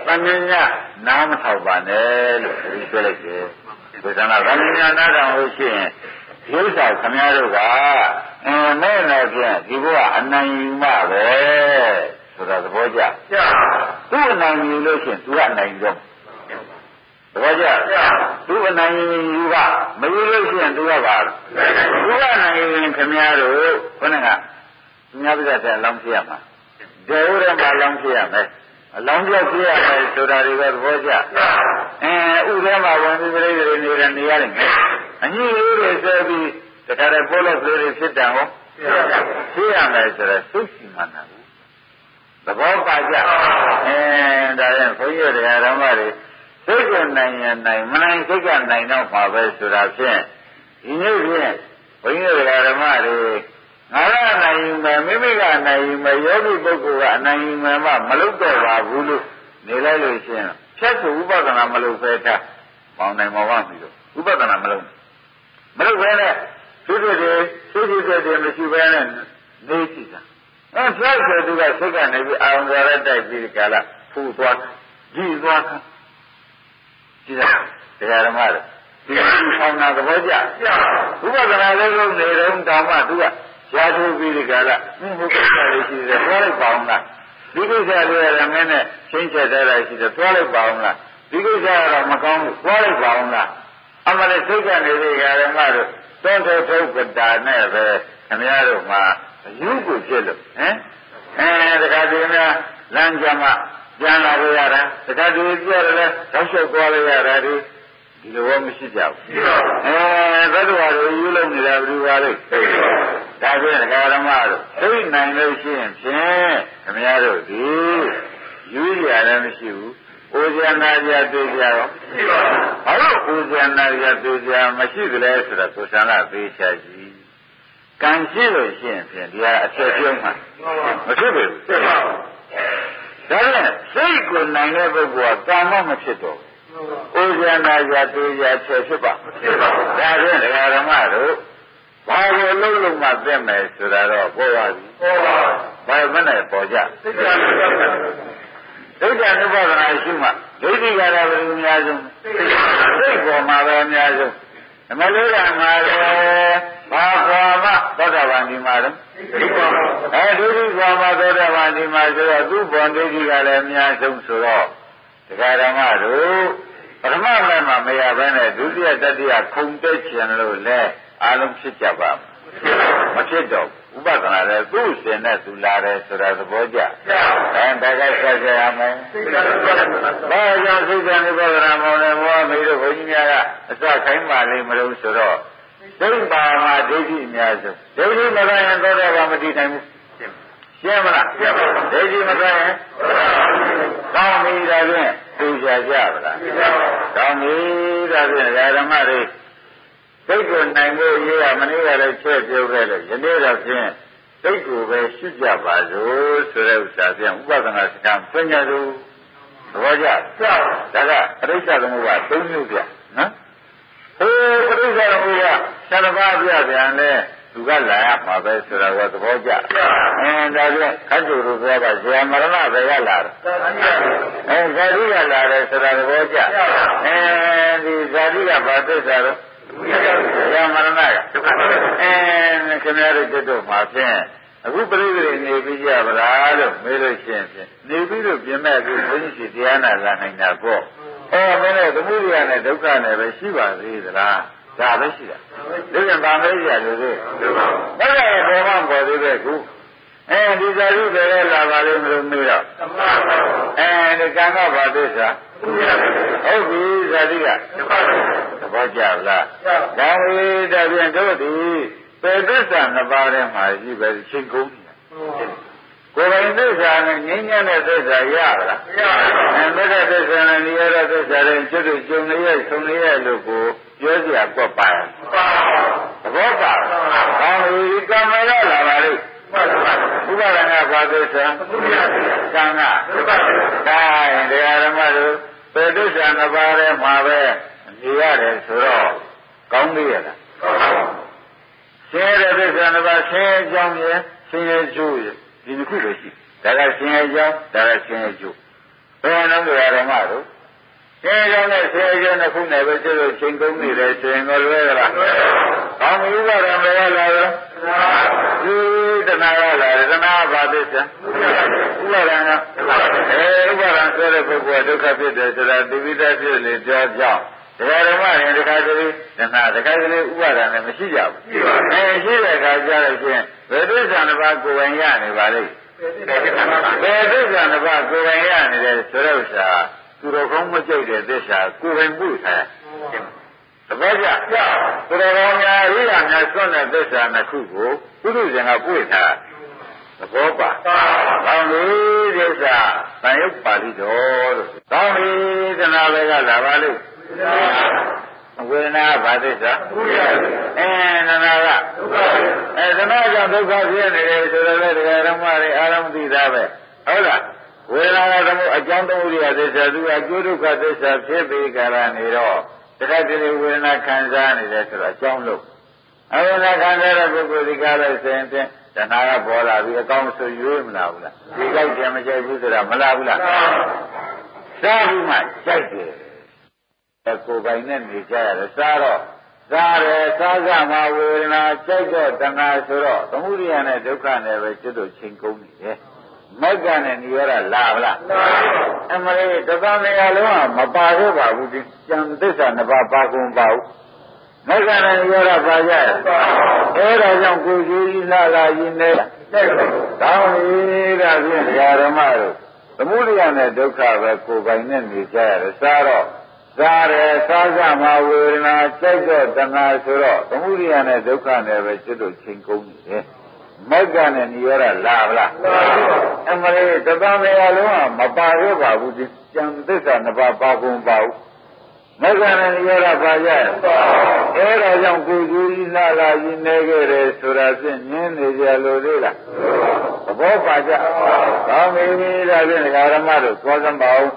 Pamina, Nam Tabanel, Kusana, Pamina, Nada, Ocean, Yusa, Kamaruga, and men again, Diva, and Naima, so that's the Boja. Two and 9 illusions, 2 and 9 jump. Boja, 2 and 9 Yuga, Malaysian, 2 hours. 2 and 9 Kamaru, Punanga, Nabza, Lampiama. Deura Malampiama. A long job here, so that it was Boja. And Udama, when we were in the hearing. And you really the Carabola really sit down. Here I said, 60 man. The ball by and I am for you, the Aramari. Second 9 and 9, when I take on 9 of my best to have seen. You knew it. When you the Aramari. Nara Mimiga Naima, Yogi Boku, Naima, Maluka, Bulu, Nilation. Check the Ubagana Malupeta, Mount Namavamio, Ubagana Malum. Maluvana, Sudu, Misuvan, Native. And try to do a second on the red type, food walk, Jesus walk. The Aramara. You found out the Boja. Ubagana, they don't come out. Yadu Vigala, who is a toilet bound. Because I wear a minute, change that I see the toilet bound. Because I am a toilet bound. I'm going to take an area, don't talk with that never, and the other ma, you could kill him, eh? And the Cadena, Lanjama, Jana Riara, the Cadena, Tasha Gualia, the woman she's out. And that's why you learn it everywhere. That's it, Garamado. 3 9 oceans, Camaro, you are you. Ozianaria Duzia. Hello, Ozianaria Duzia, Machigles, Kusana, Bichaji. Consider him, they are a church. Say good night, never go, Tama Machito. Ozianaria Duzia, Cheshiba. That's it, Garamado. Why will you look at them as to that or by a minute, Boja? They can never Shima. Lady Garavim, they go Maram, and Malaya, Mara, Dodavandi, madam. And do you go Madodavandi, Madura, do Bondi Galamia, Suro, the Garamado, but Mamma may have been a duty that they are contagion and less. Alum Chicaba. Machedo, Ubagana, Goose, and that's to Lara, so that's the Boja. And that I said, I don't see any brother Ramon and one made of Virginia, as I came by Limero Soro. Don't buy my Daisy Miazo. Daisy Mariah and Dora Ramadina. Shamana, Daisy Mariah. Don't need again, Tuja Jabra. Don't need again, Yaramari. Take on 9 years, Manila Church over the Geneva Sin. Take over Shijabazo, Surel, Wagana, Penadu, Roja, Dada, Risa Muga, Tunubia. Oh, Risa Muga, Salabia, and there, Ugala, my best, was Roja. And I can't do the Roja, Yamarana, Vegala. And Zaria Lara, Roja. And the Zaria Badesa. Yamaranaga. And Canary to my friend. I will believe in Navy Avalado, Miller Champion. Navy of Yamaki, Diana Lanina Bo. Oh, many the movie and the Dukan ever she was either. Davisia. Living by Maria, you do. But I have one body very good. And these are you the Lavalim Mira. And the Ganga Badesa. Oh, these are the Bajala. Now we don't do the Pedestan about him, I see very chinko. Go in this and Indian as a Yara. And better this and the other this are introduced Junior Lugo, Yosia Popeye. Ropa. How we come around. Who got an apple? Sana. Die, they are a mother. Pedestan about him, my Yare Suro, Congia. Share this and about Share John, Senior Jew, in the Kubishi. That I seen a job, that I seen a Jew. ဘယ်နှမျိုးဓမ္မတို့ဆင်းရဲနဲ့ဆင်းရဲနဲ့ခုနဲ့ပဲကျလို့ချိန်ကုန်နေတယ်ဆိုရင်တော့လွဲကြလားကောင်းပြီဥပါဒံပဲလာရောဒီတဏှာကလာတယ်တဏှာဘာသစ္စာဥပါဒံကဥပါဒံဆိုတဲ့ပုဂ္ဂိုလ်ဒုက္ခဖြစ်တယ်ဆိုတာတိပိဋကဖြစ်လေကြောကြောင့်တရားဓမ္မရင်တစ်ခါတည်းတဏှာတစ်ခါတည်းဥပါဒံနဲ့မရှိကြဘူးရှိတဲ့အခါကျတော့ဖြင့်ဘယ်သစ္စာတစ်ပါးကိုယ်ပိုင်ရနေပါလိမ့်ဘယ်သစ္စာတစ်ပါးကိုယ်ပိုင်ရနေတယ်ဆိုတော့ဥစ္စာသူတော်ကောင်းမကြိုက်တဲ့သစ္စာကိုယ်ပိုင်ပုထားသဘောကျသူတော်ကောင်းများရိယာများစွန့်တဲ့သစ္စာနှစ်ခုကိုပုထုဇဉ်ကပွေထားသဘောပါကောင်းပြီသစ္စာတန်ရုပ်ပါဠိတော်လို့ကောင်းပြီသနာဘက်ကလာပါလို့ဝေဒနာဘာသစ္စာသနာကသနာကြောင့်ဒုက္ခဖြစ်နေတယ်ဆိုတော့လေတရားဓမ္မတွေအာရမသိတာပဲဟုတ်လားဝေဒနာကသမုအကြောင်းသမုဒိယသစ္စာသူကကျိုးဒုက္ခသစ္စာဖြစ်ပြီးကြတာနေတော့တခါတည်းဝေဒနာခံစားနေတယ်ဆိုတော့အကြောင်းလို့အဝေဒနာခံစားတဲ့ပုဂ္ဂိုလ်ဒီကားလို့ဆိုရင်ဖြင့်တဏှာကပေါ်လာပြီးအကောင်းဆိုရွေးမလာဘူးလားဒီကြိုက်တယ်မကြိုက်ဘူးဆိုတာမလာဘူးလားစားပြီးမှကြိုက်တယ်ကိုယ်ပိုင်နဲ့နေကြရတယ်စားတော့စားတယ်စားကြမှာဝေဒနာကြိုက်တော့တဏှာဆိုတော့သမုဒိယနဲ့ဒုက္ခနဲ့ပဲကျွတ်တို့ချိန်ကုန်နေတယ်မက္ကနဲ့နိရောဓလာဗလားအမလေးတပံနေရာလုံးကမပါတော့ပါဘူးဒီကျန်သစ္စာနှစ်ပါးပါကုန်ပါဘူးမက္ကနဲ့နိရောဓပါကြရဲ့အဲဒါကြောင့်ကိုယ်ကြီးလာလာရင်းနေတောင်းနေတာဖြင့်ဓမ္မတို့သမုဒိယနဲ့ဒုက္ခပဲကိုယ်ပိုင်နဲ့နေကြရတယ်စားတော့စားတယ်စားကြမှာဝေဒနာကြိုက်တော့တဏှာဆိုတော့သမုဒိယနဲ့ဒုက္ခနဲ့ပဲကျွတ်တို့ချိန်ကုန်နေတယ်မက္ကနဲ့နိရောဓလာဗလားအမလေးတပံနေရာလုံးကမပါတော့ပါဘူးဒီကျန်သစ္စာနှစ်ပါးပါကုန်ပါဘူးမက္ကနဲ့နိရောဓပါကြရဲ့အဲဒါကြောင့်ကိုယ်ကြီးလာလာရင်းနေခဲ့တယ်ဆိုတာဖြင့်ညင်းနေကြလို့လေလားသဘောပါကြကောင်းပြီဒါဖြင့်ဓမ္မတို့သောစံပါအောင်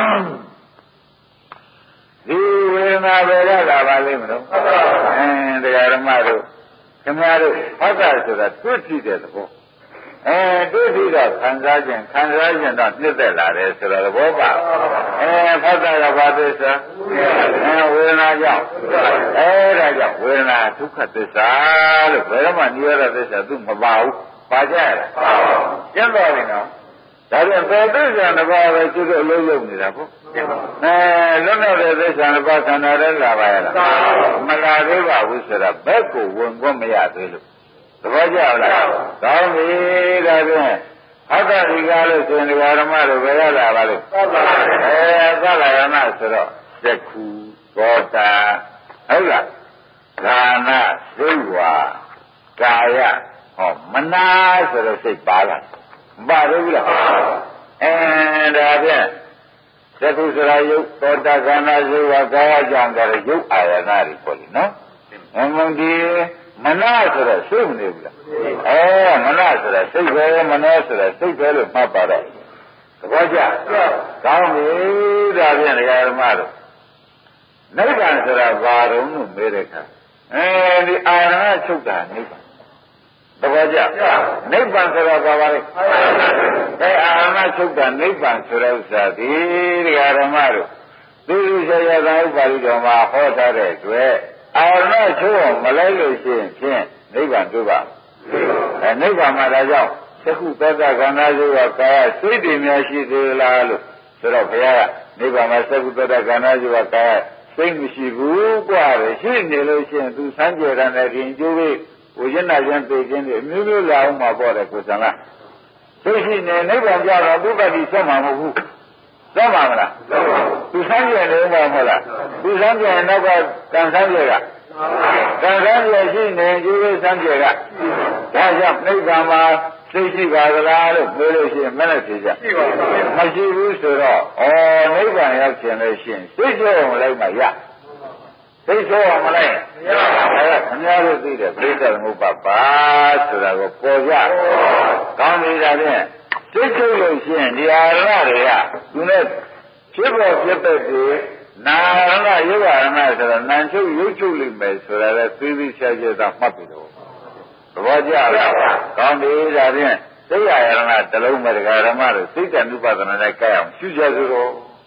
ဒီဝေဒနာပဲလာပါလိမ့်မလို့တရားဓမ္မတို့ခင်ဗျားတို့ဖတ်တာဆိုတာတွေ့ကြည့်တဲ့သဘောတွေ့ကြည့်တော့ခံစားခြင်းတော့နှစ်သက်လာတယ်ဆိုတော့သဘောပါဖတ်တာကဘာသစ္စာဝေဒနာကြောင့်ဒါကြောင့်ဝေဒနာဒုက္ခသစ္စာလို့ဘယ်တော့မှနိရောဓသစ္စာသူမပါဘူးပါကြရလားကျင့်တော်နေတော့ဒါပြန်ဘယ်သစ္စာတစ်ပါးပဲကျွတ်အလုံးလုံးနေတာပေါ့လွတ်တဲ့သစ္စာတစ်ပါးခန္ဓာထဲလာပါရဲ့လားမလာသေးပါဘူးဆိုတာဘက်ကိုဝင်ခွင့်မရသေးလို့သဘောကျလားကောင်းပြီဒါဖြင့်ဟတ္တဒီကားလို့ဆိုရင်ဓမ္မတို့ဘယ်ရလာပါလို့သဗ္ဗယနာဆိုတော့သက္ခုသောတာဟုတ်လားဂာနစိတ်ဝါကာယဟောမနာဆိုတော့စိတ်ပါလားမပါဘူးလားဒါဖြင့်သက္ခုဆိုတာယုတ်သောတာဂာနစိတ်ဝါကာယကြောင့်ကြတဲ့ယုတ်အာယနာတွေပေါ့လေနော်မုံဒီမနာဆိုတော့စိတ်မနေဘူးလားမနာဆိုတော့စိတ်ပဲမနာဆိုတော့စိတ်ပဲလို့မှတ်ပါတော့သဘောကျကောင်းပြီဒါဖြင့်ဓမ္မတို့နိဗ္ဗာန်ဆိုတာဘာတုံးလို့မေးတဲ့အခါဒီအာရဏချုပ်တာနိဗ္ဗာန်သဘောကျနိဗ္ဗာန်ဆိုတာဘာပါလဲအာရဏချုပ်တာနိဗ္ဗာန်ဆိုတဲ့ဥစ္စာဒီဓမ္မတို့သူရရသာဥပါဠိတော်မှာဟောထားတဲ့အတွက်အာရဏချုပ်အောင်မလိုက်လို့ရှိရင်ဖြင့်နိဗ္ဗာန်တွေ့ပါနိဗ္ဗာန်မှာဒါကြောင့်သက္ခုသောတာခန္ဓာစုကကာယစိတ်တွေများရှိသေးလားလို့ဆိုတော့ဘုရားကနိဗ္ဗာန်မှာသက္ခုသောတာခန္ဓာစုကကာယစိတ်မရှိဘူးกว่าတယ်ရှိနေလို့ရှိရင်သူစမ်းကြယ်တဲ့ခင်ကျိုးလေးဝိညာဉ်ချင်းသိခြင်းတွေအမျိုးမျိုးလာအောင်မှာပေါ့တယ်ကိုယ်စံလားသိရှိနေနိဗ္ဗာန်ကြတော့သူတတိဆက်မှာမဟုတ်ဘူးသက်ပါမလားသူစမ်းကြယ်နေမှာမဟုတ်လားသူစမ်းကြယ်နောက်ကကံစမ်းကြယ်ကကံစမ်းကြယ်ရှိနေကျိုးလေးစမ်းကြယ်ကဒါကြောင့်နိဗ္ဗာန်မှာသိရှိပါသလားလို့ပြောလို့ရှိရင်မနဲ့ဖြေကြမရှိဘူးဆိုတော့နိဗ္ဗာန်ရောက်ခြင်းလို့ရှိရင်သိကျုံလိုက်မှရသိကျုံအောင်မလိုက်မရပါဘူးခင်ဗျားတို့သိတယ်ပြိဿသမုပ္ပါပါဆိုတာကိုပေါ်ကြကောင်းပြီဒါဖြင့်သိကျုံလို့ရှိရင်ဒီအာရဏတွေကသူနဲ့ဖြစ်ပေါ်ဖြစ်တဲ့ဒီနာရဏယုတ်အာရဏဆိုတော့နာချုပ်ရုပ်ချုပ်လိမ့်မယ်ဆိုတာလည်းသိသိချာချာသာမှတ်ပြီးတော့သဘောကျလားကောင်းပြီဒါဖြင့်ဓစိတ်ရရဏတလုံးမဲ့ဓမ္မတို့စိတ်တ ानु ပဒနာနဲ့ကြိုက်အောင်ရှုကြစို့တော့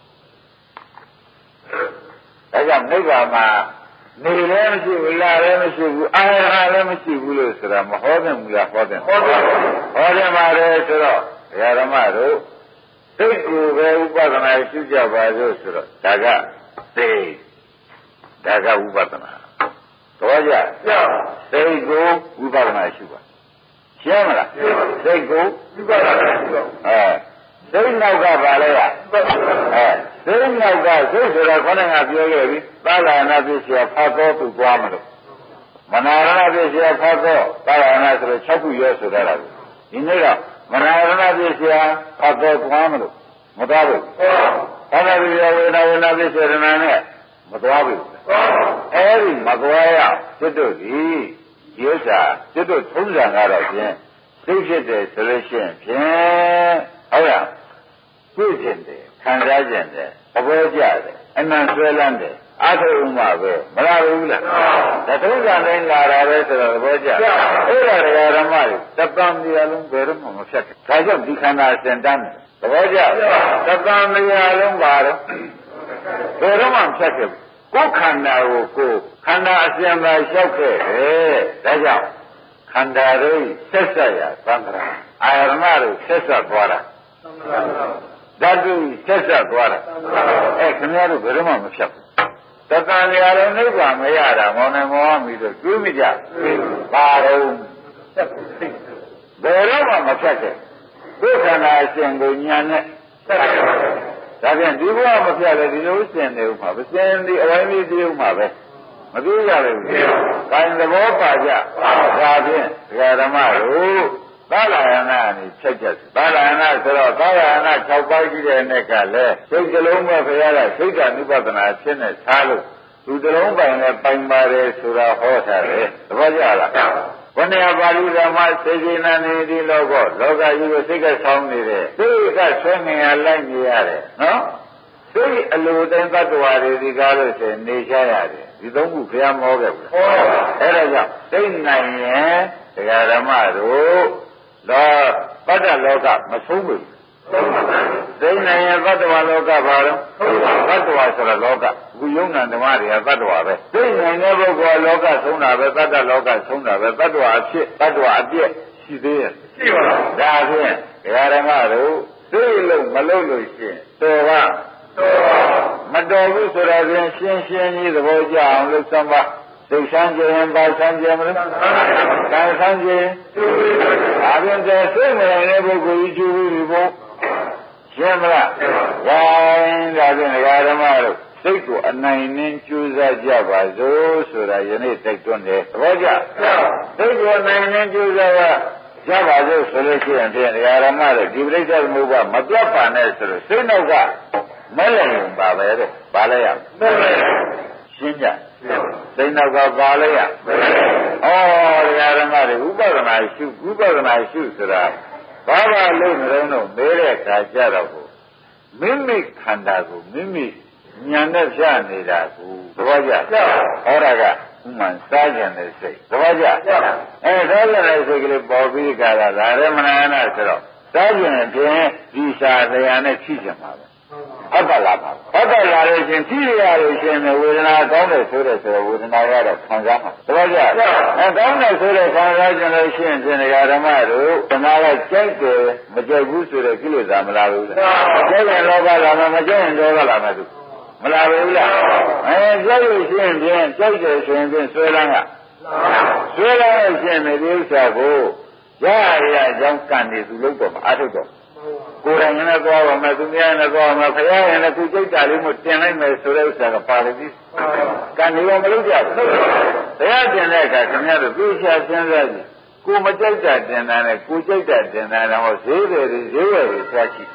ဒါကြောင့်နိဗ္ဗာန်မှာနေလည်းမရှိဘူးလာလည်းမရှိဘူးအာဟာလည်းမရှိဘူးလို့ဆိုတာမဟောသင့်ဘူးလားဟောသင့်ဟောတယ်မှာလေဆိုတော့ဓမ္မတို့စိတ်ကိုပဲဥပဒနာရှုကြပါစို့ဆိုတော့ဒါကသိဒါကဥပဒနာတော့ကြစိတ်ကိုဥပဒနာရှုပါရှင်းမလားစိတ်ကိုဥပဒနာရှုပါစိတ်နောက်ကပါလဲစိတ်နောက်ကစိတ်ဆိုတာခေါင်းကပြောခဲ့ပြီသာလနာပစ္စယဖတ်တော်သူသွားမလို့မနာရဏပစ္စယဖတ်တော်သာလနာဆိုတော့6ခုရောဆိုတာလားဒီနေ့ကမနာရဏပစ္စယဖတ်တော်သွားမလို့မသွားဘူးသာလဝိယဝေဒဝေနာပစ္စယရဏနဲ့မသွားဘူးအဲဒီမသွားရစစ်တို့ဒီဥစ္စာစစ်တို့ထုံးစံကတော့ဖြင့်စိတ်ဖြစ်တယ်ဆိုလို့ရှိရင်ဖြင့်ဟုတ်လားသိကျင်တယ်ခံစားကျင်တယ်သဘောကျတယ်အနံ့ဆွဲလန်းတယ်အားထုတ်ဥမှာပဲမလားဘူးလားဒါထုံးစံတိုင်းလာတာပဲဆိုတော့သဘောကျအဲ့ဒါတရားဓမ္မတွေတပံတရားလုံးဘယ်တော့မှမဖြတ်ဘူးဒါကြောင့်ဒီခန္ဓာအစဉ်တန်းတယ်သဘောကျတပံတရားလုံးပါတော့ဘယ်တော့မှမဖြတ်ဘူးကိုယ်ခန္ဓာကိုကိုယ်ခန္ဓာအစဉ်သာလျှောက်ခဲ့တယ်ဒါကြောင့်ခန္ဓာတို့ဆက်ဆက်ရသံဃာအာရဏတို့ဆက်ဆက်သွားတာဓာတုဆက်ဆက်သွားတာခင်ဗျားတို့ဘယ်တော့မှမဖြတ်ဘူးတသံဃာလုံးနိဗ္ဗာန်မရတာမောင်နေမောမိတို့တွေးမကြပါတော့ဘယ်တော့မှမဖြတ်ခဲ့ကိုယ်ခန္ဓာအစဉ်ကိုညာနဲ့ဒါဖြင့်ဒီဘဝမဖြတ်လေဒီလိုစင်နေဥမှာမစင်ဒီအဝိုင်းလေးဒီဥမှာပဲမပြေးရဘူး။ကိုယ်သဘောပါကြဒါဖြင့်ဓမ္မတို့သာလယနာနေဖြတ်ချက်သာလယနာဆိုတော့သာလယနာ6ပါးရှိတဲ့နေ့ကလည်းစိတ်ကလုံးမဲ့ဖရာကစိတ်ဓာနုပဒနာဖြစ်နေသားလို့သူတလုံးပိုင်နဲ့ပိုင်ပါတယ်ဆိုတာဟောထားတယ်သဘောကျလားဘုရားပါဠိဓမ္မစေစေနာနေဒီလောကကြီးကိုစိတ်ကဆောင်းနေတယ်စိတ်ကဆွဲနေရလိုက်နေရတယ်နော်စိတ်အလိုတိုင်းသတ္တဝါတွေဒီကားလို့ဆိုနေချရတယ်ဒီသုံးခုဘုရားမောခဲ့ဘူးအဲ့ဒါကြောင့်စိတ်နိုင်ရင်တရားဓမ္မတို့ပတ္တလောကမဆုံးဘူးစိတ်နိုင်ရင်သတ္တဝါလောကဘာလို့သတ္တဝါဆိုတာလောကအခုယုံနာဓမ္မတွေကသတ္တဝါပဲစိတ်နိုင်တဲ့ပုဂ္ဂိုလ်လောကဆုံးတာပဲသတ္တလောကဆုံးတာပဲသတ္တဝါအဖြစ်သတ္တဝါအပြည့်ရှိသေးရဲ့ရှိပါဘူးဒါဖြင့်တရားဓမ္မတို့စိတ်လုံးမလုံးလို့ရှိရင်တော်ပါမတော်ဘူးဆိုတော့ဖြင့်ရှင်းရှင်းကြီးသဘောကျအောင်လုပ်စမ်းပါစိတ်ဆန်းခြင်းပါဆန်းခြင်းမလို့ကာယဆန်းခြင်းဒါဖြင့်စိတ်မနိုင်တဲ့ပုဂ္ဂိုလ်ကြီးကျူပြီးပေါ့ရှင်းမလားဝိုင်းဒါဖြင့်ဓမ္မတို့စိတ်ကိုအနိုင်နှင်းကြိုးစားကြပါစို့ဆိုတာယနေ့တိုက်တွန်းတယ်သဘောကျစိတ်ကိုအနိုင်နှင်းကြိုးစားကြပါစို့ဆိုလို့ရှိရင်ဖြင့်ဓမ္မတို့ဒီပြိဿသမုပ္ပါမပြတ်ပါနဲ့ဆိုလို့စိတ်နောက်ကမဲလည်းရင်ပါပဲတဲ့ပါလဲရရှင်းကြစိတ်နောက်ကပါလဲရဩဓမ္မတွေဥပဒနာရှုဆိုတာဘာဘာလို့မလုံးတော့မဲတဲ့ခါကြတော့ကိုမိမိခန္ဓာကိုမိမိညာနဲ့ဖြတ်နေတာကိုသဘောကျဟောတာကဥမှန်စားကြတဲ့စိတ်သဘောကျစားကြတဲ့စိတ်ကလေးပေါ်ပြီးကြတာဒါရမနာနာဆိုတော့စားကြရင်ဖြင့်ဒီစာတရားနဲ့ဖြည့်ချင်ပါပဲဟုတ်ပါလားဟုတ်ပါလားလို့ရှင်ဖြည့်ရလို့ရှင်ဝေဒနာကောင်းတယ်ဆိုတဲ့ဆိုတော့ဝေဒနာကတော့ခံစားမှာသဘောကျကောင်းတယ်ဆိုတဲ့ခံစားကြလို့ရှင်ဖြင့်ဓမ္မတို့ဓမ္မကကြိုက်တယ်မကြိုက်ဘူးဆိုတဲ့ကိလေသာမလာဘူးလားကြိုက်ရင်လောဘလာမယ်မကြိုက်ရင်ဒေါသလာမယ်သူမလာဘူးလားကြိုက်လို့ရှင်ဖြင့်ကြိုက်တယ်ဆိုရင်ဖြင့်ဆွဲလန်းကဆွဲလန်းလို့ရှင်ဒီဥစ္စာကိုရရကြောင်းကံနေသူလို့တော့မအားထုတ်တော့ကိုယ်တိုင်နဲ့သွားပါမယ်သူများနဲ့သွားပါမယ်ခရီးရင်လည်းသူကြိတ်တာလေးမို့တင်လိုက်မယ်ဆိုတဲ့ဥစ္စာကပါဠိတိကံနေရောမလုပ်ကြဘူးတရားတင်တဲ့အခါခင်ဗျားတို့သိချာစဉ်းစားကြည့်ကိုမကြိုက်တာတင်တာနဲ့ကိုကြိုက်တာတင်တာတော့ဈေးတွေသွားကြည့်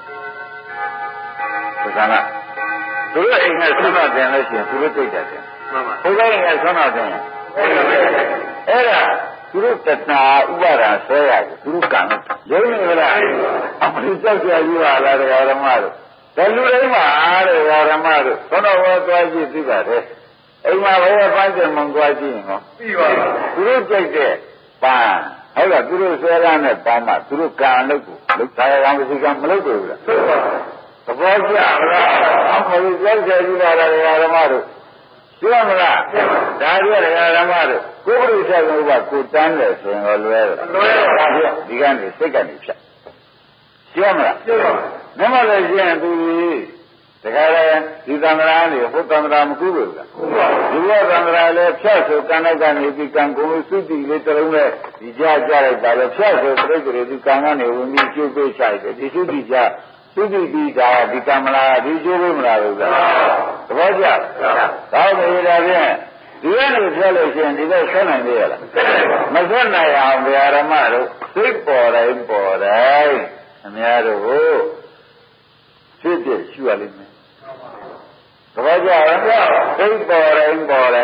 ဒါကသူတို့အိမ်ကဆွမ်းတော်တင်လို့ရှိရင်သူတို့ကြိုက်တာတင်မှန်ပါဘုရားအိမ်ကဆွမ်းတော်တင်အဲ့ဒါသူတို့တဏှာဥပါဒာဆွဲရတယ်သူတို့ကံရုံးနေလားအမှန်ကြောက်ကြရပါလားတရားဓမ္မတို့ဒါလူတိုင်းမှာအားတရားဓမ္မတို့ဘုတော်ဘောသွားကြည့်သိပါတယ်အိမ်မှာဘယ်ပန်းကျင်မှန်သွားကြည့်ရင်ဟောသိပါပါသူတို့ကြိုက်တဲ့ပန်းဟဟုတ်လားသူတို့ဆွဲရတဲ့ပေါင်းမှသူတို့ကံလို့ကိုလောက်သားရံပစီကံမလုပ်ဘူးလားသဘောကျလားအခုပြောကြကြည့်ပါလားဓမ္မတို့ပြောမလားဒါပြည့်ဓမ္မတို့ကိုယ်ပြည့်ချက်ကိုကိုတန်းတယ်ဆိုရင်တော့လွဲတယ်ဒါပြည့်ဒီကနေစိတ်ကနေဖြတ်ပြောမလားနမလည်းရှင်းသူတခါလေဒီသံဃာလေးဟုတ်သံဃာမကူဘူးလားဒီဘောသံဃာလည်းဖြတ်ဆိုကံလိုက်ကနေဒီကံကိုစုတည်လေးတလုံးနဲ့ဒီကြားကြလိုက်တာပဲဖြတ်ဆိုပြိတ္တိဒီကံကနေဝင်ပြီးကျိုးပေးချတယ်ဒီစုတည်ကြစုတည်ပြီးတာဒီကံမလားဒီကျိုးပေးမလားလို့လားသဘောကျဒါပေမဲ့ဒါဖြင့်ဒီကနေဖြတ်လို့ရှိရင်ဒီတော့ဆက်နိုင်သေးရလားမဆက်နိုင်အောင်ဗျာဓမ္မတို့စိတ်ပေါ်တိုင်းအများတို့ကိုဖြစ်ဖြစ်ရှုရလိမ့်မယ်သဘောကျလားစိတ်ပေါ်တိုင်း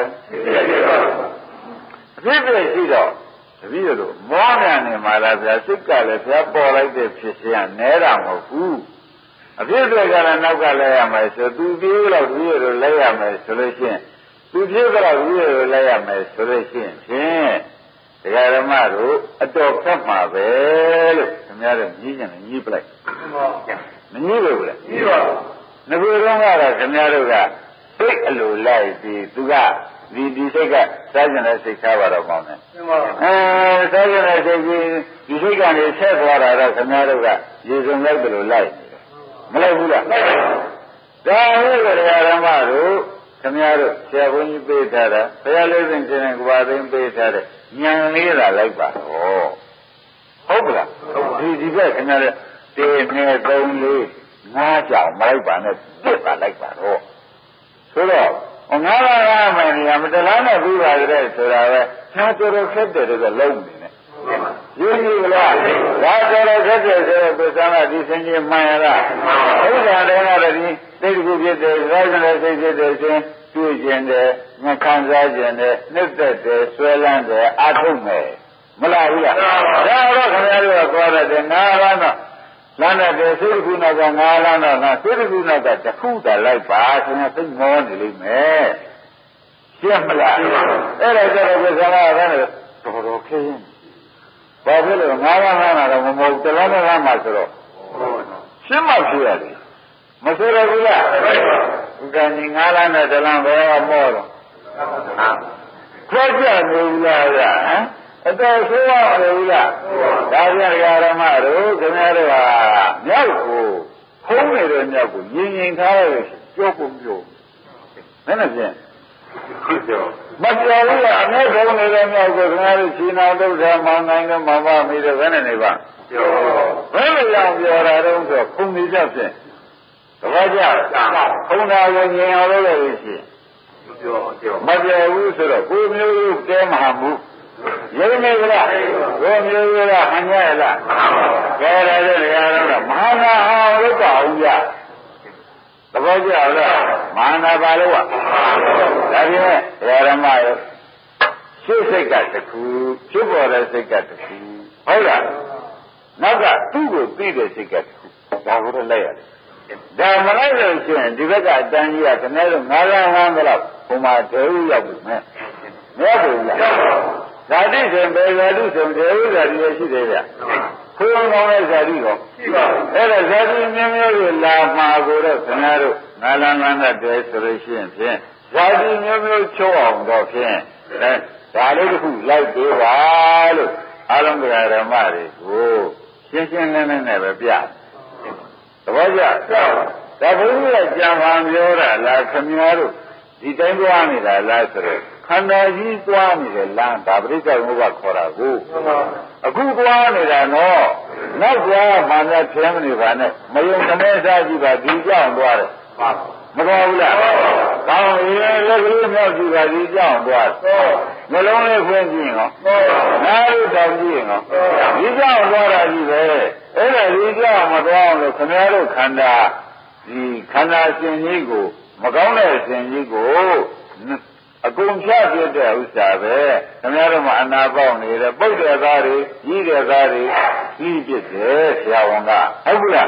အဖြစ်ဖြစ်ရှိတော့တပည့်တို့မောမြန်နေမှာလားဗျာစိတ်ကလည်းဗျာပေါ်လိုက်တဲ့ဖြစ်စဉ်ကနဲတာမဟုတ်ဘူးအဖြစ်တွေကလည်းနောက်ကလဲရမယ်ဆိုသူပြေးလို့တပည့်တို့လဲရမယ်ဆိုလို့ရှိရင်သူပြေးတော့တပည့်တို့လဲရမယ်ဆိုလို့ရှိရင်ဖြင့်တရားဓမ္မတို့အတော်ခက်မှာပဲလို့ခင်ဗျားတို့ကြီးကျင်ကြီးပလိုက်မကြီးဘူးလားကြီးပါငါတို့ကတော့ခင်ဗျားတို့ကစိတ်အလိုလိုက်ပြီးသူကဒီစိတ်ကစားကျင်တဲ့စိတ်ထားပါတော့ကောင်းတယ်စားကျင်တဲ့စိတ်ကြီးဒီစိတ်ကနေဆက်သွားတာတော့ခင်ဗျားတို့ကရေစုံလိုက်တယ်လို့လိုက်မလိုက်ဘူးလားဒါဟုတ်ကဲ့ဓမ္မတို့ခင်ဗျားတို့ဆရာဘုန်းကြီးပေးထားတာဘုရားလေးစင်ခြင်းကဘာသိမ်းပေးထားတဲ့ဉာဏ်လေးလာလိုက်ပါတော့ဟုတ်ကလားဒီဘက်ခင်ဗျားတို့1 2 3 4 5ကြောင်မလိုက်ပါနဲ့ပြစ်ပါလိုက်ပါတော့ဆိုတော့ငါးပါးကားမှနေရမတလားနဲ့ပြီးပါကြတဲ့ဆိုတာပဲသာတော်တော်ခက်တယ်တော့လုံးနေတယ်ယူကြည့်ကလားဒါတော်တော်ခက်တယ်ဆိုတော့ကိုယ်ကဒီစင်ကြီးမှန်ရလားဥစ္စာတွေကလည်းဒီစိတ်ကူဖြစ်တယ်၊ရိုက်တဲ့စိတ်ဖြစ်တယ်ချင်းတွေ့ကျင်တယ်၊ငါခံစားကျင်တယ်၊နှိမ့်သက်တယ်၊ဆွဲလန်းတယ်အထုတ်မယ်မလားဘူးလားဒါတော့ခင်ဗျားတို့ကသွားတယ်ငါးပါးတော့လမ်းတဲ့စိတ်ကူနောက်ကငါးလမ်းတော့ငါစိတ်ကူနောက်ကတစ်ခုတည်းလိုက်ပါဆိုရင်သိမောနေလိမ့်မယ်ရှင်းမလားအဲ့ဒါကြတော့ဘယ်စကားလဲတော်တော်ခင်းဘာဖြစ်လို့ငါးပါးငါးတော့မမဟုတ်တလားငါးမှာဆိုတော့ရှင်းမှဖြစ်ရတယ်မဆိုရဘူးလားဒီကနေ့ငါးလမ်းနဲ့တလားဘယ်မောတော့ခွက်ကြနေဘူးလားဟမ်အတော်ဆိုးရဘူးလားဒါပြန်ဓမ္မတို့ခင်ဗျားတို့ဟာမြောက်ကိုဖုံးနေတဲ့မြောက်ကိုငြိမ်ထားရကြောက်ကုန်ပြောမင်းနဲ့ဖြင့်မပြောဘူးလားအမေဖုံးနေတဲ့မြောက်ကိုခင်ဗျားတို့ရှင်နာဒုက္ခမောင်းနိုင်တော့မမမိတော့ဘယ်နဲ့နေပါပြောဘယ်လိုကြောင့်ပြောတာတော့ဆိုဖုံးနေကြဖြင့်သဘောကျဖုံးတာကိုငြိမ်အောင်လုပ်လို့ရှိရင်မပြောဘူးဆိုတော့ကိုမျိုးတဲမဟာဘူးရုံနေကြလားဘယ်မျိုးကဟန်ရလားကဲရတဲ့နေရာတော့မဟာနာအောင်လုပ်ပါဦးကြသဘောကျလားမဟာနာပါလို့ဒါဖြင့်ဓမ္မရဲ့ရှုစိတ်ကတခုဖြစ်ပေါ်တဲ့စိတ်ကတခုဟုတ်လားနောက်ကသူ့ကိုသိတဲ့စိတ်ကတခုဒါကိုတော့လိုက်ရတယ်ဒါမလိုက်လို့ရှိရင်ဒီဘက်ကအတန်းကြီးကခင်ဗျားတို့ငါးလမ်းဟမ်းတော့ဘုံမှာတေဥရောက်ပြီမဲ့မဟုတ်ဘူးလားဇာတိဆိုဘယ်ဇာတိဆိုတေဥဇာတိရရှိသေးဗျခွေးကောင်းတဲ့ဇာတိတော့ရှိပါဘူးအဲ့ဒါဇာတိမျိုးမျိုးကိုလာမှာကိုတော့ခင်ဗျားတို့ငါးလမ်းနဲ့တည်းဆိုလို့ရှိရင်ဖြင့်ဇာတိမျိုးမျိုးချိုးအောင်တော့ဖြင့်ဒါလေးတစ်ခုလိုက်သေးပါလို့အလုံးစုံဓမ္မတွေကိုရှင်းရှင်းလင်းလင်းနဲ့ပဲပြသဘောကျဒါဘုရားကြံပါပြောတာလားခင်ဗျားတို့ဒီတိုင်းသွားနေတာလားဆိုတော့ခန္ဓာကြီးသွားနေတယ်လားဒါပရိစ္ဆေဘုရားခေါ်တာကိုအခုသွားနေတာနော်နောက်သွားမှလည်းဖြင်းမနေပါနဲ့မယုံခမဲစားကြည့်ပါဒီကြောင်သွားတယ်မတော်ဘူးလားကောင်းရင်လက်ကလေးမြောက်ကြည့်ပါဒီကြောင်သွားနှလုံးလေးဖွင့်ကြည့်ရောနားလေးတောင်ကြည့်ရောဒီကြောင်သွားတာကြီးပဲအဲ့ဒါဒီကြောင်မသွားအောင်လို့ခင်ဗျားတို့ခန္ဓာဒီခန္ဓာရှင်ကြီးကိုမကောင်းတဲ့ရှင်ကြီးကိုအကုန်ဖြတ်ပြတဲ့ဥစ္စာပဲခင်ဗျားတို့မှအနာပေါက်နေတဲ့ပုတ်တဲ့သားတွေကြီးတဲ့သားတွေကြီးပြစ်တယ်ဆရာဝန်ကဟုတ်ဘူးလား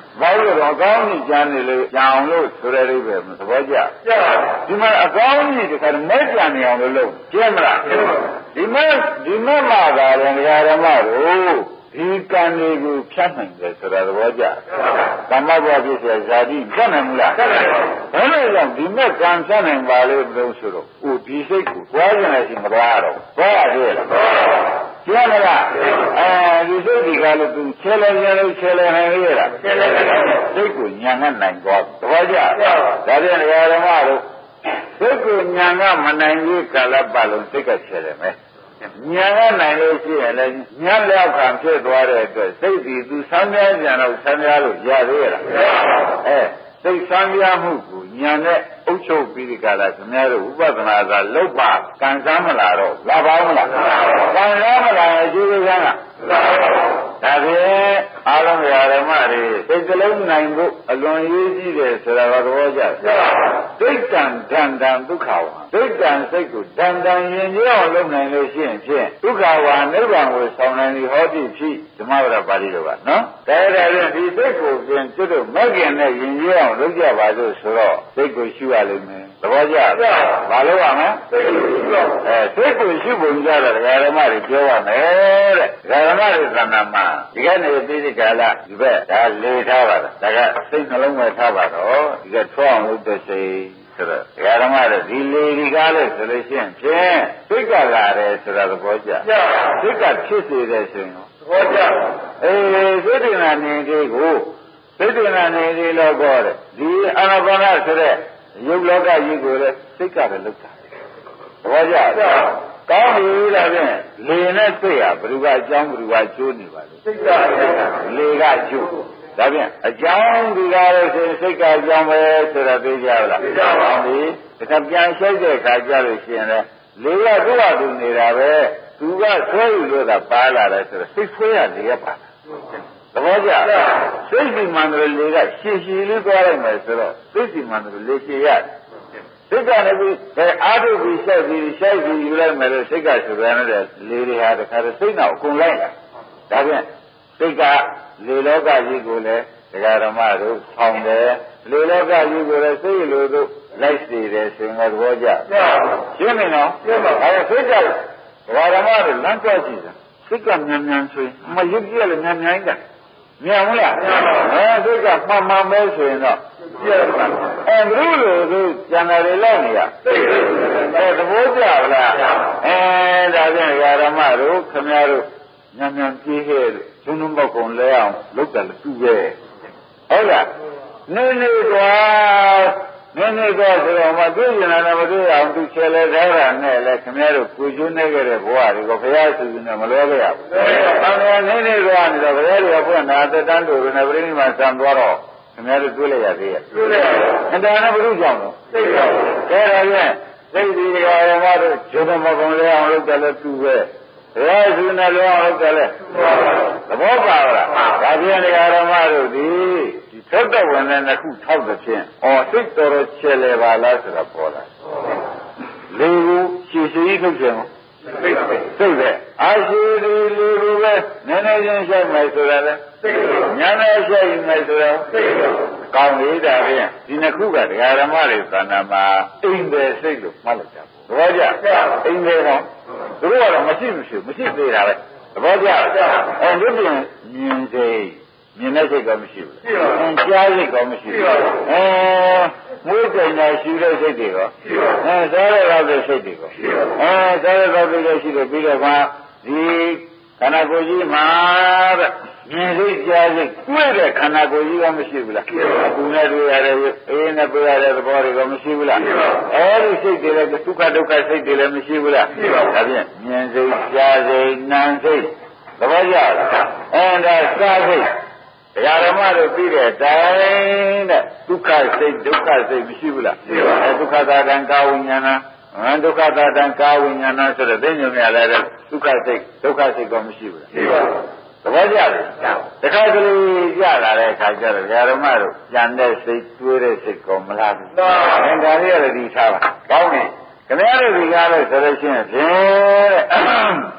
ဘာလို့တော့အကောင်းကြီးကျန်နေလို့ကြအောင်လို့ဆိုရတဲ့ပဲသဘောကျဒီမှာအကောင်းကြီးတခါမဲ့ကြံနေအောင်လို့ကျင်းမလားဒီမဲ့မှာကလည်းဓမ္မတို့ဒီကံတွေကိုဖြတ်နိုင်တယ်ဆိုတာသဘောကျကမ္မဘဝဖြစ်เสียဇာတိဖြတ်နိုင်မလားဘယ်လိုကြောင့်ဒီမဲ့ကံဖြတ်နိုင်ပါလို့ပြောဆိုတော့ဒီစိတ်ကိုကြွားကြနေစီမသွားတော့သွားရသေးလားကျင်းမလားဒီစိတ်ဒီကလည်းသူချဲလဲနိုင်ရလားစိတ်ကိုညာငတ်နိုင်သွားသဘောကျဒါပြန်ဓမ္မတို့စိတ်ကိုညာငတ်မနိုင်ဘူးကာလပတ်လုံးစိတ်ကချဲတယ်မယ်ညာရနိုင်လို့ရှိရင်လည်းညာလျောက်ခံဖြစ်သွားတဲ့အတွက်စိတ်ဒီသူဆန်းပြကြတော့ဆန်းပြလို့ရသေးလားစိတ်ဆန်းပြမှုကိုညာနဲ့အုပ်ချုပ်ပြီးဒီကလာခင်ဗျားတို့ဥပဒနာသာလောက်ပါကံစားမလားတော့လာပါဦးမလားကံစားမလားအကျိုးကံကဒါဖြင့်အားလုံးဓမ္မတွေစိတ်ကလုံးနိုင်ဖို့အလွန်ရေးကြည့်တယ်ဆိုတာကသဘောကျဒိဋ္ဌံဒန္တံဒုက္ခဝါဒိဋ္ဌံစိတ်ကိုဒန္တံရင်ကျအောင်လုပ်နိုင်လို့ရှိရင်ဖြင့်ဒုက္ခဝါနိဗ္ဗာန်ကိုဆောင်နိုင်သည်ဟောတိဖြစ်ဓမ္မဝရပါဠိတော်ကနော်ဒါကြတဲ့ဒီစိတ်ကိုပြင်ကျွတ်တို့မဂ်ခင်နဲ့ရင်ကျအောင်လုပ်ကြပါလို့ဆိုတော့စိတ်ကိုရှုရလိမ့်မယ်သဘောကျဘာလို့ရမလဲစိတ်ကိုရှုပုံကြတာဓမ္မတွေပြောရမယ်တဲ့ဓမ္မတွေသဏ္ဍာန်မှာဒီကနေ့ပြီးဒီကာလဒီဘက်ဒါလေထားပါလားဒါကစိတ်နှလုံးပဲထားပါတော့ဒီကထွန်းအောင်လုပ်တဲ့စိတ်ဆိုတော့ဓမ္မတွေဒီလေဒီကားလို့ဆိုလို့ရှိရင်ဖြင့်စိတ်ကလာတယ်ဆိုတာသဘောကျစိတ်ကဖြစ်စေတဲ့ဆိုရင်သဘောကျစိတ်တင်နာနေသေးကိုစိတ်တင်နာနေသေးလို့ခေါ်တယ်ဒီအာနာပါနဆိုတဲ့ရုပ်လောကကြီးကိုလည်းစိတ်ကပဲလုပ်တာသဘောကျကောင်းပြီဒါဖြင့်လေနဲ့စိတ်ဟာဘ누구ကအကြောင်းဘ누구ကကျိုးနေပါလဲစိတ်ကလေကကျိုးဒါဖြင့်အကြောင်းဒီကားလို့ဆိုရင်စိတ်ကအကြောင်းပဲဆိုတာသိကြလားသိကြပါဘူးဒါကပြန်ရှိုက်တဲ့အခါကျလို့ရှိရင်လည်းလေကသူ့ဟာသူနေတာပဲသူကဆွဲယူလို့သာပါလာတယ်ဆိုတော့စိတ်ဆွဲရလေရပါသဘောကျစိတ်စီမှန်တယ်လေကရှည်ရှည်လေးသွားလိုက်မယ်ဆိုတော့စိတ်စီမှန်တယ်လေရှည်ရတယ်စိတ်ကလည်းပြီးအာထုပြီးရှိုက်ပြီးယူလိုက်မယ်လို့စိတ်ကဆိုရတဲ့လေတွေဟာတခါတည်းစိတ်နောက်အကုန်လိုက်လာဒါဖြင့်စိတ်ကလေလောကကြီးကိုလည်းဓမ္မတို့ဆောင်တယ်လေလောကကြီးကိုလည်းစိတ်လိုတို့လိုက်စေတယ်ဆိုရင်သဘောကျရှင်းနေနော်ရှင်းပါအဲစိတ်ကဓမ္မတို့လမ်းပြောကြည့်တယ်စိတ်ကမြန်ဆိုရင်မရုပ်ကြည့်လည်းမြန်ကမြန်မလားစိတ်ကမှန်ပဲဆိုရင်တော့ဘုလိုတို့ကျန်တယ်လောက်နေရသဘောကျလားဒါဖြင့်ဓမ္မတို့ခမည်းတော်မြန်ပြေးခဲ့လို့သုံးပေါက်ကုန်လဲအောင်လုပ်တယ်သူပဲဟုတ်လားနေကွာဆိုတော့မတွေ့ရင်လည်းမတွေ့အောင်သူချဲလဲထားတာနဲ့လည်းခမည်းတော်ကိုကျွန်းနေခဲ့တဲ့ဘဝတွေကိုဘုရားသူနဲ့မလွဲခဲ့ရဘူးနေကွာနေတော့ဘုရားတွေကဖွင့်တာသက်တမ်းတို့နဲ့ပြိဋိမာဆံသွားတော့ခင်ဗျားတို့တွေ့လိုက်ရသေးရဲ့တွေ့လိုက်ရတယ်။ဒါနဲ့ဘုရုကြောင့်တော့သိပါဘူး။ဒါတော့ပြန်သိပြီဓမ္မတို့ဂျုံမကုံလဲအောင်လုပ်တယ်လဲသူပဲ။ဘုရားရှင်နဲ့လဲအောင်လုပ်တယ်လဲသဘောပါလား။ဒါပြန်ဓမ္မတို့ဒီသက်တော်ဝင်တဲ့နှစ်ခုထောက်တဲ့ဖြင့်စိတ်တော်ချဲလဲပါလားဆိုတာပေါ်လာ။လေကိုရှည်ရှည်ထုတ်ခြင်းစိတ်ပဲအာရှိဒီလူလူပဲနည်းနည်းချင်းရှိမှဆိုတာလဲညာနဲ့ရှိမှဆိုတာကောင်းလေးတာဖြင့်ဒီနှစ်ခုကဓမ္မတွေသဏ္ဍာန်မှာအိမ်ပဲစိတ်လို့မှတ်လိုက်တာသဘောကျအိမ်ပဲတော့သူတို့ကတော့မရှိသေးတာပဲသဘောကျဒီပြင်မြင်စိတ်မြင်တဲ့စိတ်ကမရှိဘူးကြားစိတ်ကမရှိဘူးမွေးကြင်ညာရှိတဲ့စိတ်တွေရောစားရတဲ့စိတ်တွေရောစားရတဲ့စိတ်တွေရှိတယ်ပြီးတော့မှဒီခန္ဓာကိုယ်ကြီးမှာတဲ့မြင်စိတ်ကြားစိတ်တွေ့တဲ့ခန္ဓာကိုယ်ကြီးကမရှိဘူးလားအခုနဲ့တွေ့ရတဲ့အေးနဲ့တွေ့ရတဲ့သဘောတွေကမရှိဘူးလားအဲဒီစိတ်တွေလည်းဒုက္ခစိတ်တွေလည်းမရှိဘူးလားဒါဖြင့်မြင်စိတ်ကြားစိတ်နာမ်စိတ်သဘောကျလားဒါစားစိတ်ဓမ္မတို့ပြီးတဲ့အတိုင်းတဲ့ဒုက္ခစိတ်မရှိဘူးလားဒုက္ခသာတံကာဝိညာဏဒုက္ခသာတံကာဝိညာဏဆိုတဲ့သိဉာဏ်များလည်းဒုက္ခစိတ်ကမရှိဘူးလားသဘောကျတယ်တခါကလေးကြလာတဲ့အခါကျတော့ဓမ္မတို့ကြံတဲ့စိတ်တွေးတဲ့စိတ်ကောမလားဘူးဒါလေးရတယ်ဒီထားပါကောင်းတယ်ခင်ဗျားတို့ဒီကားလို့ဆိုလို့ရှိရင်ဖြင့်ဝိ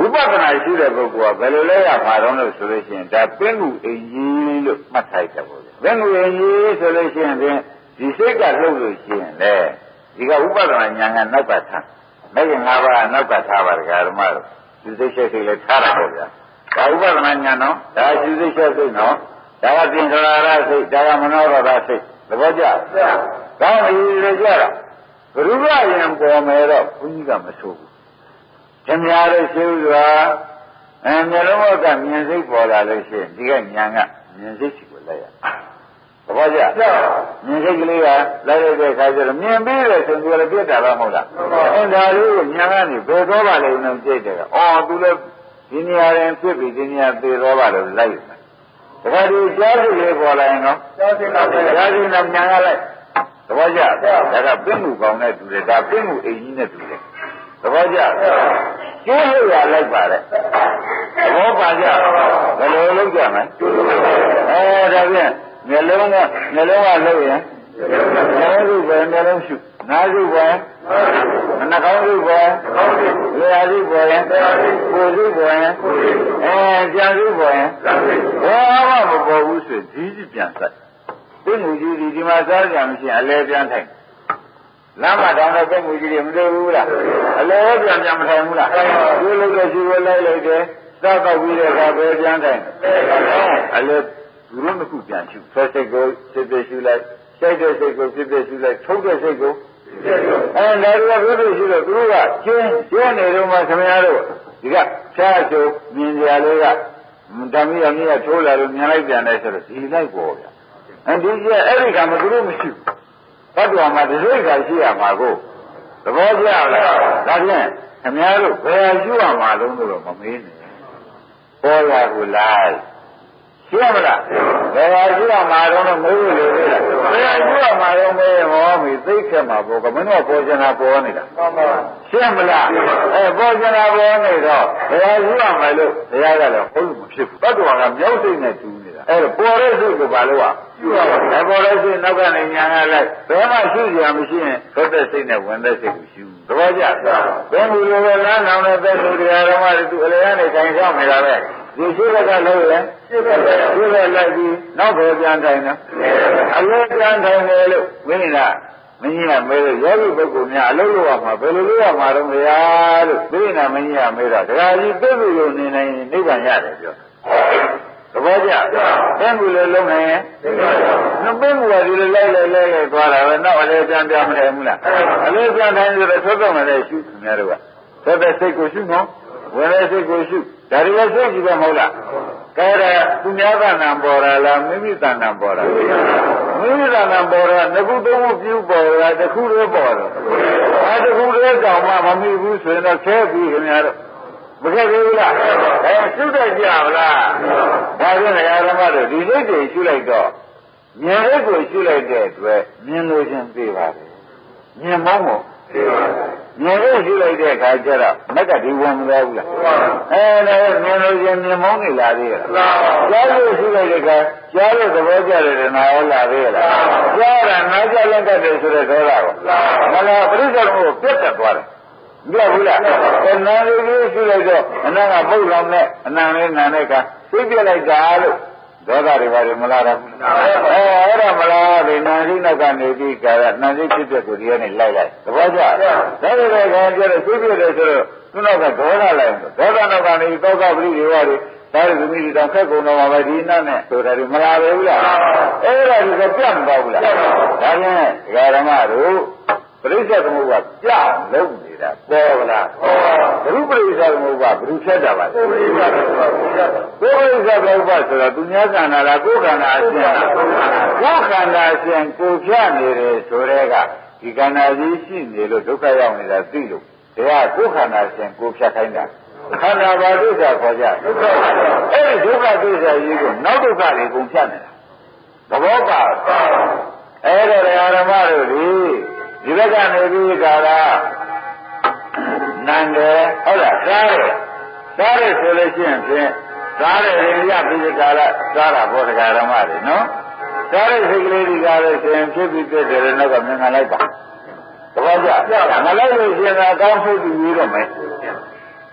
ဥပဒနာရှိတဲ့ပုဂ္ဂိုလ်ကဘယ်လိုလဲရမှာတော့လို့ဆိုလို့ရှိရင်ဒါပင်ကူအင်ကြီးလို့မှတ်ထားတယ်ပေါ့လေပင်ကူအင်ကြီးဆိုလို့ရှိရင်ဒီစိတ်ကလှုပ်လို့ရှိရင်လေဒီကဥပဒနာဉာဏ်ကနောက်ကထားမဲ့ရင်၅ပါးနောက်ကထားပါဒကာဓမ္မတို့ဒီစိတ်ချက်စိတ်လည်းထားတာပေါ့ဗျာဒါဥပဒနာဉာဏ်နော်ဒါရှိစိတ်ချက်စိတ်နော်ဒါကသင်္ခါရစိတ်ဒါကမနောရထစိတ်သဘောကျကောင်းပြီလေကြတာဘုရားရင်ပေါ်မယ်တော့ဘုန်းကြီးကမဆိုးဘူးခင်ဗျားတို့ရှိစွာမျိုးလုံးကမြင်စိတ်ပေါ်လာလို့ရှိရင်ဒီကညာကမြင်စိတ်ရှိကိုလိုက်ရသဘောကျမြင်စိတ်ကလေးကလိုက်ရတဲ့အခါကျတော့မြင်ပြီးတယ်ဆိုရင်လည်းပြတ်တာတော့မဟုတ်လားဒါလေးကိုညာကနေဘယ်တော့ပါလဲလို့ကြိတ်တယ်သူလည်းဒီနေရာရင်ဖြစ်ပြီးဒီနေရာသေတော့ပါလို့လိုက်တယ်ဒါကြဒီကြားစိတ်လေးပေါ်လာရင်တော့ကြားစိတ်တော့ညာကလိုက်သဘောကျဒါကပြင့်မှုကောင်းတဲ့တူတယ်ဒါပြင့်မှုအိမ်ကြီးနဲ့တူတယ်သဘောကျကျိုးလို့ရလိုက်ပါတဲ့သဘောပါကြဘယ်လိုလုပ်ကြမလဲဒါဖြင့်မျိုးလုံးကလှုပ်ရင်နားစုပဲမျိုးလုံးရှုနားစုပဲနှာခေါင်းစုပဲလျှာစုပဲကိုယ်စုပဲကြံစုပဲဘာမှမပေါ်ဘူးဆိုဒီကြီးပြန်ဆက်ပြင့်မှုကြီးဒီမှာစားကြမရှိရင်အလဲပြန်ထိုင်လမ်းမှာတောင်းတဲ့ပြင့်မှုကြီးတွေမတွေ့ဘူးလားအလဲပြန်မထိုင်ဘူးလားဒီလိုကရှိကိုလိုက်လိုက်တယ်စောက်တော့ပြီးတဲ့အခါပဲပြန်ထိုင်အလဲသူတို့တစ်ခုပြန်ရှုဆွဲစိတ်ကိုဖြစ်ဖြစ်ရှုလိုက်စိတ်တဲ့စိတ်ကိုဖြစ်ဖြစ်ရှုလိုက်ထုတ်တဲ့စိတ်ကိုဒါတွေကဖြစ်ဖြစ်ရှုတော့သူတို့ကကျင်းနေတော့မှခင်ဗျားတို့ဒီကဖြားချုပ်မြင်ကြလေးကဓမ္မရမြင်ထိုးလာလို့မြင်လိုက်ပြန်တယ်ဆိုတော့ဒီလိုက်ပေါ်ဗျာဒီကျအဲ့ဒီကမှသူတို့မရှိဘူးဘတ်တော်မှာဒီစိတ်ကရှိရမှာကိုသဘောကျလားဒါဖြင့်ခင်ဗျားတို့ဘယ်ရှုရမှာလုံးလို့မမေးနဲ့ပေါ်ရကိုလိုက်ရှင်းမလားဘယ်ဟာရှိရမှာတော့မဟုတ်ဘူးလေဘယ်ဟာရှိရမှာတော့မေးဟောပြီသိခက်မှာပေါ့ကမင်းတို့ပေါ်ကျင်တာပေါ်နေတာရှင်းမလားပေါ်ကျင်တာပေါ်နေတော့ဘယ်ဟာရှိရမှာလို့တရားကလည်းဟုတ်လို့မဖြစ်ဘူးတတ်တော်ကမြောက်စိတ်နဲ့တူနေတာပေါ်တဲ့စိတ်ကိုဘာလို့อ่ะရှုရမှာပေါ်တဲ့စိတ်နောက်ကနေညာရလိုက်ဘယ်မှရှုကြရမရှိရင်ထွက်တဲ့စိတ်နဲ့ဝင်တဲ့စိတ်ကိုရှုသဘောကျဘယ်လိုလဲလမ်းဆောင်တဲ့သက်သူတရားဓမ္မတွေသူအလျားနဲ့ခိုင်ဆောင်နေတာပဲဒီရှိတဲ့ကလို့လဲရှိတဲ့လိုက်ပြီးနောက်ပဲပြန်ထိုင်တယ်အလုံးပြန်ထိုင်တယ်လို့မင်းကမင်းကြီးကမဲလို့ယောဂီပုဂ္ဂိုလ်များအလုံးလို့ရမှာဘယ်လိုလုပ်ရမှာတော့မရလို့မင်းကမင်းကြီးကမဲတော့တရားကြီးသိပြီလို့နေနိုင်နိဗ္ဗာန်ရတယ်ပြောသဘောကျသင်္ကူလည်းလုံးနိုင်ရင်နှပင်းကူကဒီလိုလိုက်သွားတာပဲနောက်အလေးပြန်မထိုင်ဘူးလားအလေးပြန်ထိုင်ဆိုတော့ထွက်တော့မှလည်းရှုခင်ဗျားတို့ကသက်သက်စိတ်ကိုရှုနော်ဝင်တဲ့စိတ်ကိုရှုဒါတွေလည်းစိတ်ကြည့်ပဲမဟုတ်လားကဲဒါသူများကဏ္ဍပေါ်တာလားမိမိကဏ္ဍပေါ်တာမိမိကဏ္ဍပေါ်တာတစ်ခုသုံးခုပြုပေါ်တာတစ်ခုလေးပေါ်တာတစ်ခုလေးတောင်မှမမိဘူးဆိုရင်တော့ဆဲပြီးခင်ဗျားတို့မခဲ့ဘူးလားရှုတတ်ကြပါလားဒါဖြင့်ဓမ္မတို့ဒီစိတ်တွေရှုလိုက်တော့မြင်တဲ့ကိုရှုလိုက်တဲ့အတွက်မြင်လို့ချင်းသိပါတယ်မြင်မောင်းကိုသိပါတယ်မြင်လို့ရှုလိုက်တဲ့အခါကျတော့မက်ကဒီဝင်မသွားဘူးလားဒါမြင်လို့ချင်းမြင်မောင်းနေလာသေးရဲ့ကြားလို့ရှုလိုက်တဲ့အခါကြားလို့သဘောကျတယ်နာရောလာသေးရဲ့ကြားတာနားကြလက်တတ်တယ်ဆိုတဲ့သောတာကိုမလားပြိဿကိုပြတ်တက်သွားတယ်မဟုတ်ဘူးလားနာလေးလေးရှုလိုက်တော့အနံ့ကပုတ်လောင်နဲ့အနံ့လေးနာနဲ့ကသိပြလိုက်တာလို့ဒေါသတွေပါမလားတော့အဲ့ဒါမလားဒီနာစိနောက်ကနေပြီးကာရနာစိဖြစ်တဲ့ကိုဒီကနေလိုက်သဘောကျဒါတွေလည်းခေါင်းကျတော့သိပြတယ်ဆိုတော့သူနောက်ကဒေါသလိုက်ဒေါသနောက်ကနေသောကပရိဒီဝါတွေဒါရသမီးတွေတောင်ခက်ကုန်တော့ပါပဲဒီနာနဲ့ဆိုတာတွေမလားပဲဘူးလားအဲ့ဒါတွေကပြတ်မသွားဘူးလားဒါဖြင့်ဓမ္မတို့ပရိစ္ဆေသမုပ္ပါကြောက်လုံးနေတာပေါ်ဗလားဘုရုပရိစ္ဆေသမုပ္ပါဘုရုဖြတ်တာပါကိုယ်ပရိစ္ဆေသမုပ္ပါဆိုတာသူများခန္ဓာလားကိုယ်ခန္ဓာအရှင်လားကိုယ်ခန္ဓာအရှင်ကိုဖြတ်နေတယ်ဆိုတဲ့ကဒီခန္ဓာကြီးရှိနေလို့ဒုက္ခရောက်နေတာသိလို့ဒါကကိုယ်ခန္ဓာအရှင်ကိုဖြတ်ခိုင်းတာခန္ဓာဘာဒုက္ခခေါ်ကြဒုက္ခအဲ့ဒီဒုက္ခဒုက္ခကြီးကိုနောက်ဒုက္ခတွေကုန်ဖြတ်နေတာသဘောပါအဲ့ဒါဓမ္မတို့ဒီဘက်ကနေပြီးကာလနန္တယ်ဟုတ်လားစားတယ်ဆိုလို့ရှိရင်ဖြင့်စားတယ်ရပြီးကာလစားတာဘောတရားဓမ္မတွေနော်စားတဲ့စိတ်ကလေးဒီကားလို့ရှိရင်ဖြစ်ပြီးပြည့်တယ်နောက်ကမြင်ခံလိုက်ပါသဘောကျမလိုက်လို့ရှိရင်အကောင်းဆုံးပြီးပြီးတော့မယ်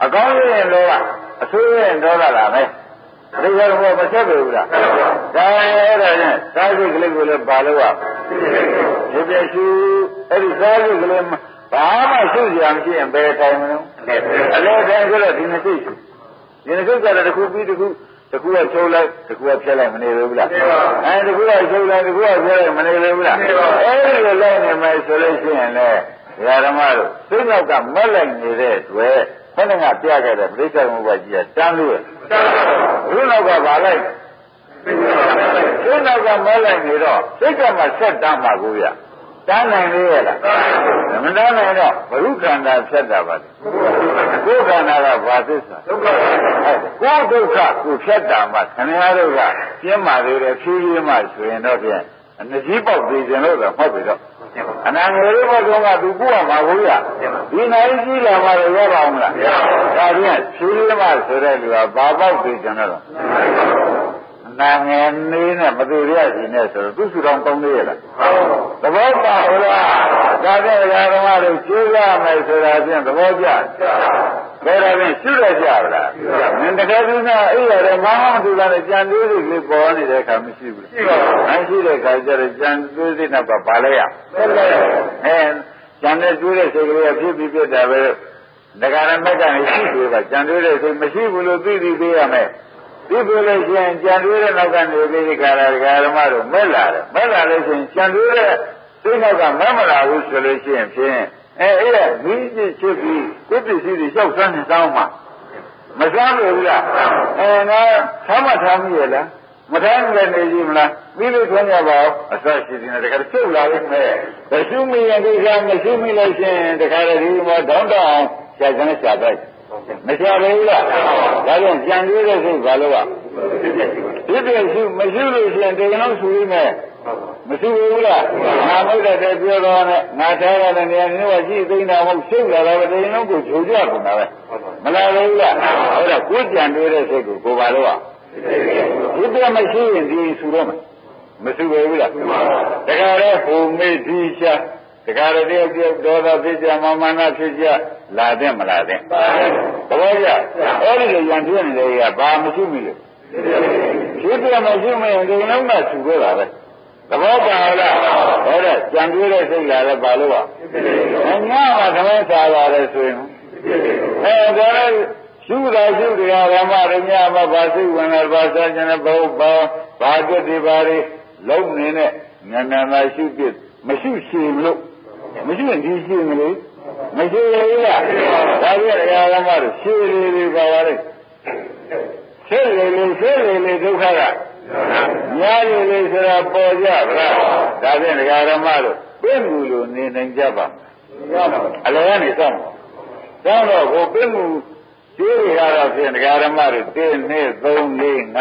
အကောင်းရင်လောကအဆိုးရင်ဒေါသလာမယ်ဒီကတော့မဆက်ပြီဘူးလားဒါအဲ့ဒါနဲ့စားစိတ်ကလေးကိုလည်းပါလို့ရဒီပြည့်စုအဲ့ဒီစားစိတ်ကလေးဘာမှရှုစရာမရှိရင်ဘယ်တိုင်းမလို့အလဲတိုင်းဆိုတော့ဒီနှစ်စိတ်ဒီနှစ်စိတ်ကလည်းတစ်ခုပြီးတစ်ခုကချုပ်လိုက်တစ်ခုကဖြတ်လိုက်မနေဘူးလားတစ်ခုကချုပ်လိုက်တစ်ခုကဖြတ်လိုက်မနေဘူးလားအဲ့ဒီလိုလိုက်နေမယ်ဆိုလို့ရှိရင်လေဓမ္မတို့စိတ်နောက်ကမက်လိုက်နေတဲ့တွေ့ခဏကပြခဲ့တဲ့ပြိဿမှုကကြီးကတန်းလို့ဘုနောက်ကပါလိုက်စိတ်နောက်ကမက်လိုက်နေတော့စိတ်ကမှဆက်တန်းမှာကိုရတန်းနိုင်လေရလားမတန်းနိုင်တော့ဘုရုခန္ဓာဖြတ်တာပါကိုယ်ခန္ဓာကဘာသစ္စာကိုယ်ဒုက္ခကိုဖြတ်တာမှခဏရတို့ကပြင်းမာသေးတယ်ဖြည်းဖြည်းမှဆိုရင်တော့ဖြင့်အနကြီးပေါက်ပြီးခြင်းလို့တော့ဟုတ်ပြီတော့အနာငယ်လေးဘက်ကသူကိုယ်ကမှာကိုရဒီနိုင်ကြီးလာမှလည်းရပါအောင်လားဒါပြန်ဖြည်းဖြည်းမှဆိုတဲ့လူကဘာပေါက်ပြီးခြင်းတော့နာငယ်နေနဲ့မသိရစီနဲ့ဆိုတော့သူစုတော်ကောင်းသေးရဲ့လားသဘောပါဘူးလားဒါတဲ့ဓမ္မတို့ကျိုးရမယ်ဆိုတာဖြင့်သဘောကျဘယ်တော့ဖြင့်ရှုရကြပါလားမင်းတကယ်သူကအဲ့ရတယ်မဟာမတူလာတဲ့ကြံသေးစိတ်လေးပေါ်နေတဲ့အခါမရှိဘူးရှိပါဘူးမရှိတဲ့အခါကျတော့ကြံသေးစိတ်နဲ့ပါလဲရကြံတဲ့တွေးတဲ့စိတ်ကလေးဖြစ်ပြီးပြတ်တာပဲဒကာရမက်ကနေရှိသေးပါကြံတွေးတဲ့စိတ်မရှိဘူးလို့သိသိသေးရမယ်ဒီလိုလို့ရှိရင်ကြံတွေးတဲ့နောက်ကနေပြီးဒီကာရဒကာဓမ္မတို့မဲ့လာတယ်မဲ့လာလို့ရှိရင်ကြံတွေးတဲ့စိတ်နောက်ကမမလာဘူးဆိုလို့ရှိရင်ဖြင့်အဲ့ဒါမိจิตချစ်ပြီးကိုယ်ပစ္စည်းတွေလျှောက်ဆန်းနေတောင်းမှမဆန်းဘူးလားငါသာမထားမိရလားမထားမိလည်းနေကြည့်မလားပြီးလို့ထွန်းကြပါဦးအစရှိနေတယ်တခါကျုပ်လာလိမ့်မယ်မရှိမိရင်ဒီကမရှိမိလို့ရှိရင်တခါတည်းဒီမှာတောင်းတအောင်ရှာစမ်းရှာလိုက်မရှာဘူးလားဒါကြောင့်ကြံသေးတဲ့စိတ်ဘာလို့ဒီပြည့်စုမရှိလို့ရှိရင်ဒီကနေ့ဆူရမယ်မရှိဘူးလားငါမဟုတ်တဲ့ပြောတော့နဲ့ငါထားရတဲ့နေရာမျိုးကကြည့်သိနေတာမဟုတ်ရှုပ်လာတော့ဒီလုံးကိုဂျိုကြကုန်တာပဲမလားဘူးလားဟုတ်တော့ကိုကြံသေးတဲ့စိတ်ကိုကိုပါလို့ဒီပြမရှိရင်ဒီဆူတော့မယ်မရှိဘူးလားတခါတည်းဟိုမေ့ဒီရှာတခါတည်းတယောက်ဒေါသဖြစ်ကြမာနဖြစ်ကြလာတဲ့မလာတဲ့သဘောကျအဲ့ဒီလိုရံပြနေတယ်ကဘာမရှိမိလို့ဒီပြမရှိမရင်ဒီလုံးကဆူခဲ့တာပဲသဘောပါလားဟောတဲ့ကြံပြတဲ့စိတ်လာလဲပါလို့ပါညမှာသမင်းစားပါတယ်ဆိုရင်ဒါလည်းရှုတာရှုတရားဓမ္မရညမှာဘာစိတ်ဝင်လဲဘာစားခြင်းလဲဘာကြည့်ဒီပါလေလုံးနေနဲ့ဉာဏ်နာရှုပြမရှိရှင်လို့မရှိရင်ဒီရှင်မလို့မရှိရလားဒါပြတရားဓမ္မတို့ရှင်းလေးပါပါလေရှင်းလေးဒုက္ခကညာရည်လေးဆိုတာပေါ်ကြဗလားဒါဖြင့်ဒကာဓမ္မတို့ပြည့်မှုလို့နေနိုင်ကြပါအလယ်ကနေစောင့်တော့ဟိုပြည့်မှုကျိုးတွေကတော့ဖြင့်ဒကာဓမ္မတို့1 2 3 4 5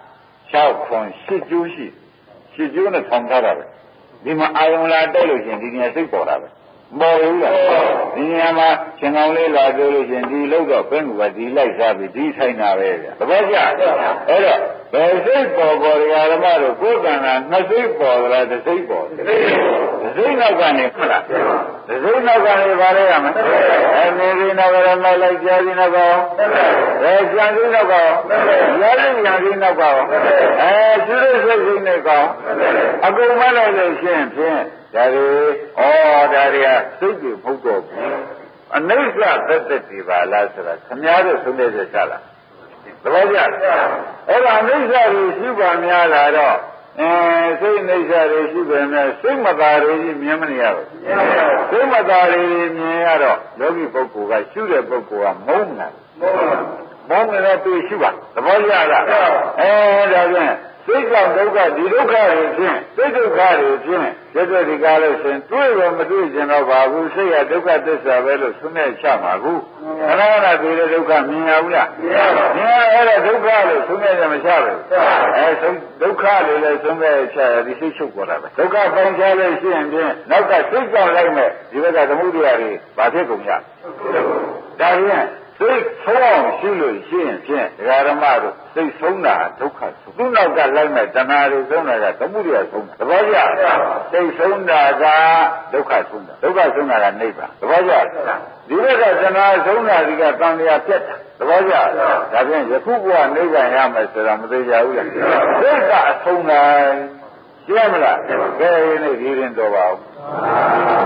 6 9 10ကျိုးရှိ10ကျိုးနဲ့ဆောင်ထားတာပဲဒီမှာအာယုံလာတက်လို့ရှင်ဒီနေရာစိတ်ပေါ်တာပဲပေါ်ဘူးလားဒီနေရာမှာရှင်ကောင်းလေးလာကြလို့ရှင်ဒီလောက်တော့ပြည့်မှုကဒီလိုက်စားပြီးဒီဆိုင်တာပဲဗျသဘောကျအဲ့တော့ဘယ်စိတ်ပေါ်ဓမ္မတို့ကိုယ်ကံကနှစ်စိတ်ပေါ်သလားတစ်စိတ်ပေါ်တစ်စိတ်နောက်ကနေဟုတ်လားတစ်စိတ်နောက်ကနေပါလဲရမယ်နေဒီနောက်ကလည်းလိုက်ကြားဒီနောက်ကကြံဒီနောက်ကရောရည်ကြံဒီနောက်ကကျွတ်စိတ်စိတ်နဲ့ကောအကုန်မလိုက်လို့ရှင်းဖြင့်ဒါတွေဒါတွေကစိတ်တွေမဟုတ်တော့ဘူးအနိစ္စသက်သက်ဒီပါလားဆိုတာခမားတို့သုံးတဲ့ချက်ချလားသဘောကျအဲ့ဒါအနိစ္စတွေရှိပါများလာတော့စိတ်အနိစ္စတွေရှိပေမဲ့စိတ်မသာတွေမြင်မနေရဘူးစိတ်မသာတွေမြင်ရတော့ယောဂီပုဂ္ဂိုလ်ကရှုတဲ့ပုဂ္ဂိုလ်ကမုန်းတယ်မုန်းတယ်သူရှုပါသဘောကျလားဒါပြန်စိတ်ကြောင့်ဒုက္ခဒီဒုက္ခတွေဖြင့်စိတ်ဒုက္ခတွေဖြင့်ရက်ဒီကားလို့ရှင်တွေ့ရမတွေ့ကျင်တော့ပါဘူးစိတ်ရဒုက္ခသစ္စာပဲလို့ဆွနဲ့ချမှာကူခဏခဏတွေ့တဲ့ဒုက္ခမြင်ရဘူးလားမြင်ရအဲ့ဒါဒုက္ခလို့ဆွနဲ့မချဘူးဒုက္ခလို့လည်းဆွနဲ့ချရဒီစိတ်ချုပ်ပေါ်တာပဲဒုက္ခပေါင်းချလို့ရှိရင်ဖြင့်နောက်ကစိတ်ကြောင့်လိုက်မဲ့ဒီဘက်ကသမုဒ္ဒရာတွေဘာဖြစ်ကုန်ကြဒါဖြင့်စိတ်ဆုံးအောင်ရှုလို့ရှိရင်ဖြင့်ဒကာဓမ္မတို့စိတ်ဆုံးတာဒုက္ခဆုံးသူ့နောက်ကလိုက်မဲ့တဏှာတွေဆုံးတာကသမုဒိယဆုံးတာသဘောကျစိတ်ဆုံးတာကဒုက္ခဆုံးတာဒုက္ခဆုံးတာကနိဗ္ဗာန်သဘောကျဒီဘက်ကတဏှာဆုံးတာဒီကသံဃာပြတ်တာသဘောကျဒါဖြင့်ယခုဘဝနိဗ္ဗာန်ရမယ်ဆိုတာမသိကြဘူးလားစိတ်ကအဆုံးတိုင်းရှင်းမလားကဲဒီနေ့ဒီရင်တော်ပါဦး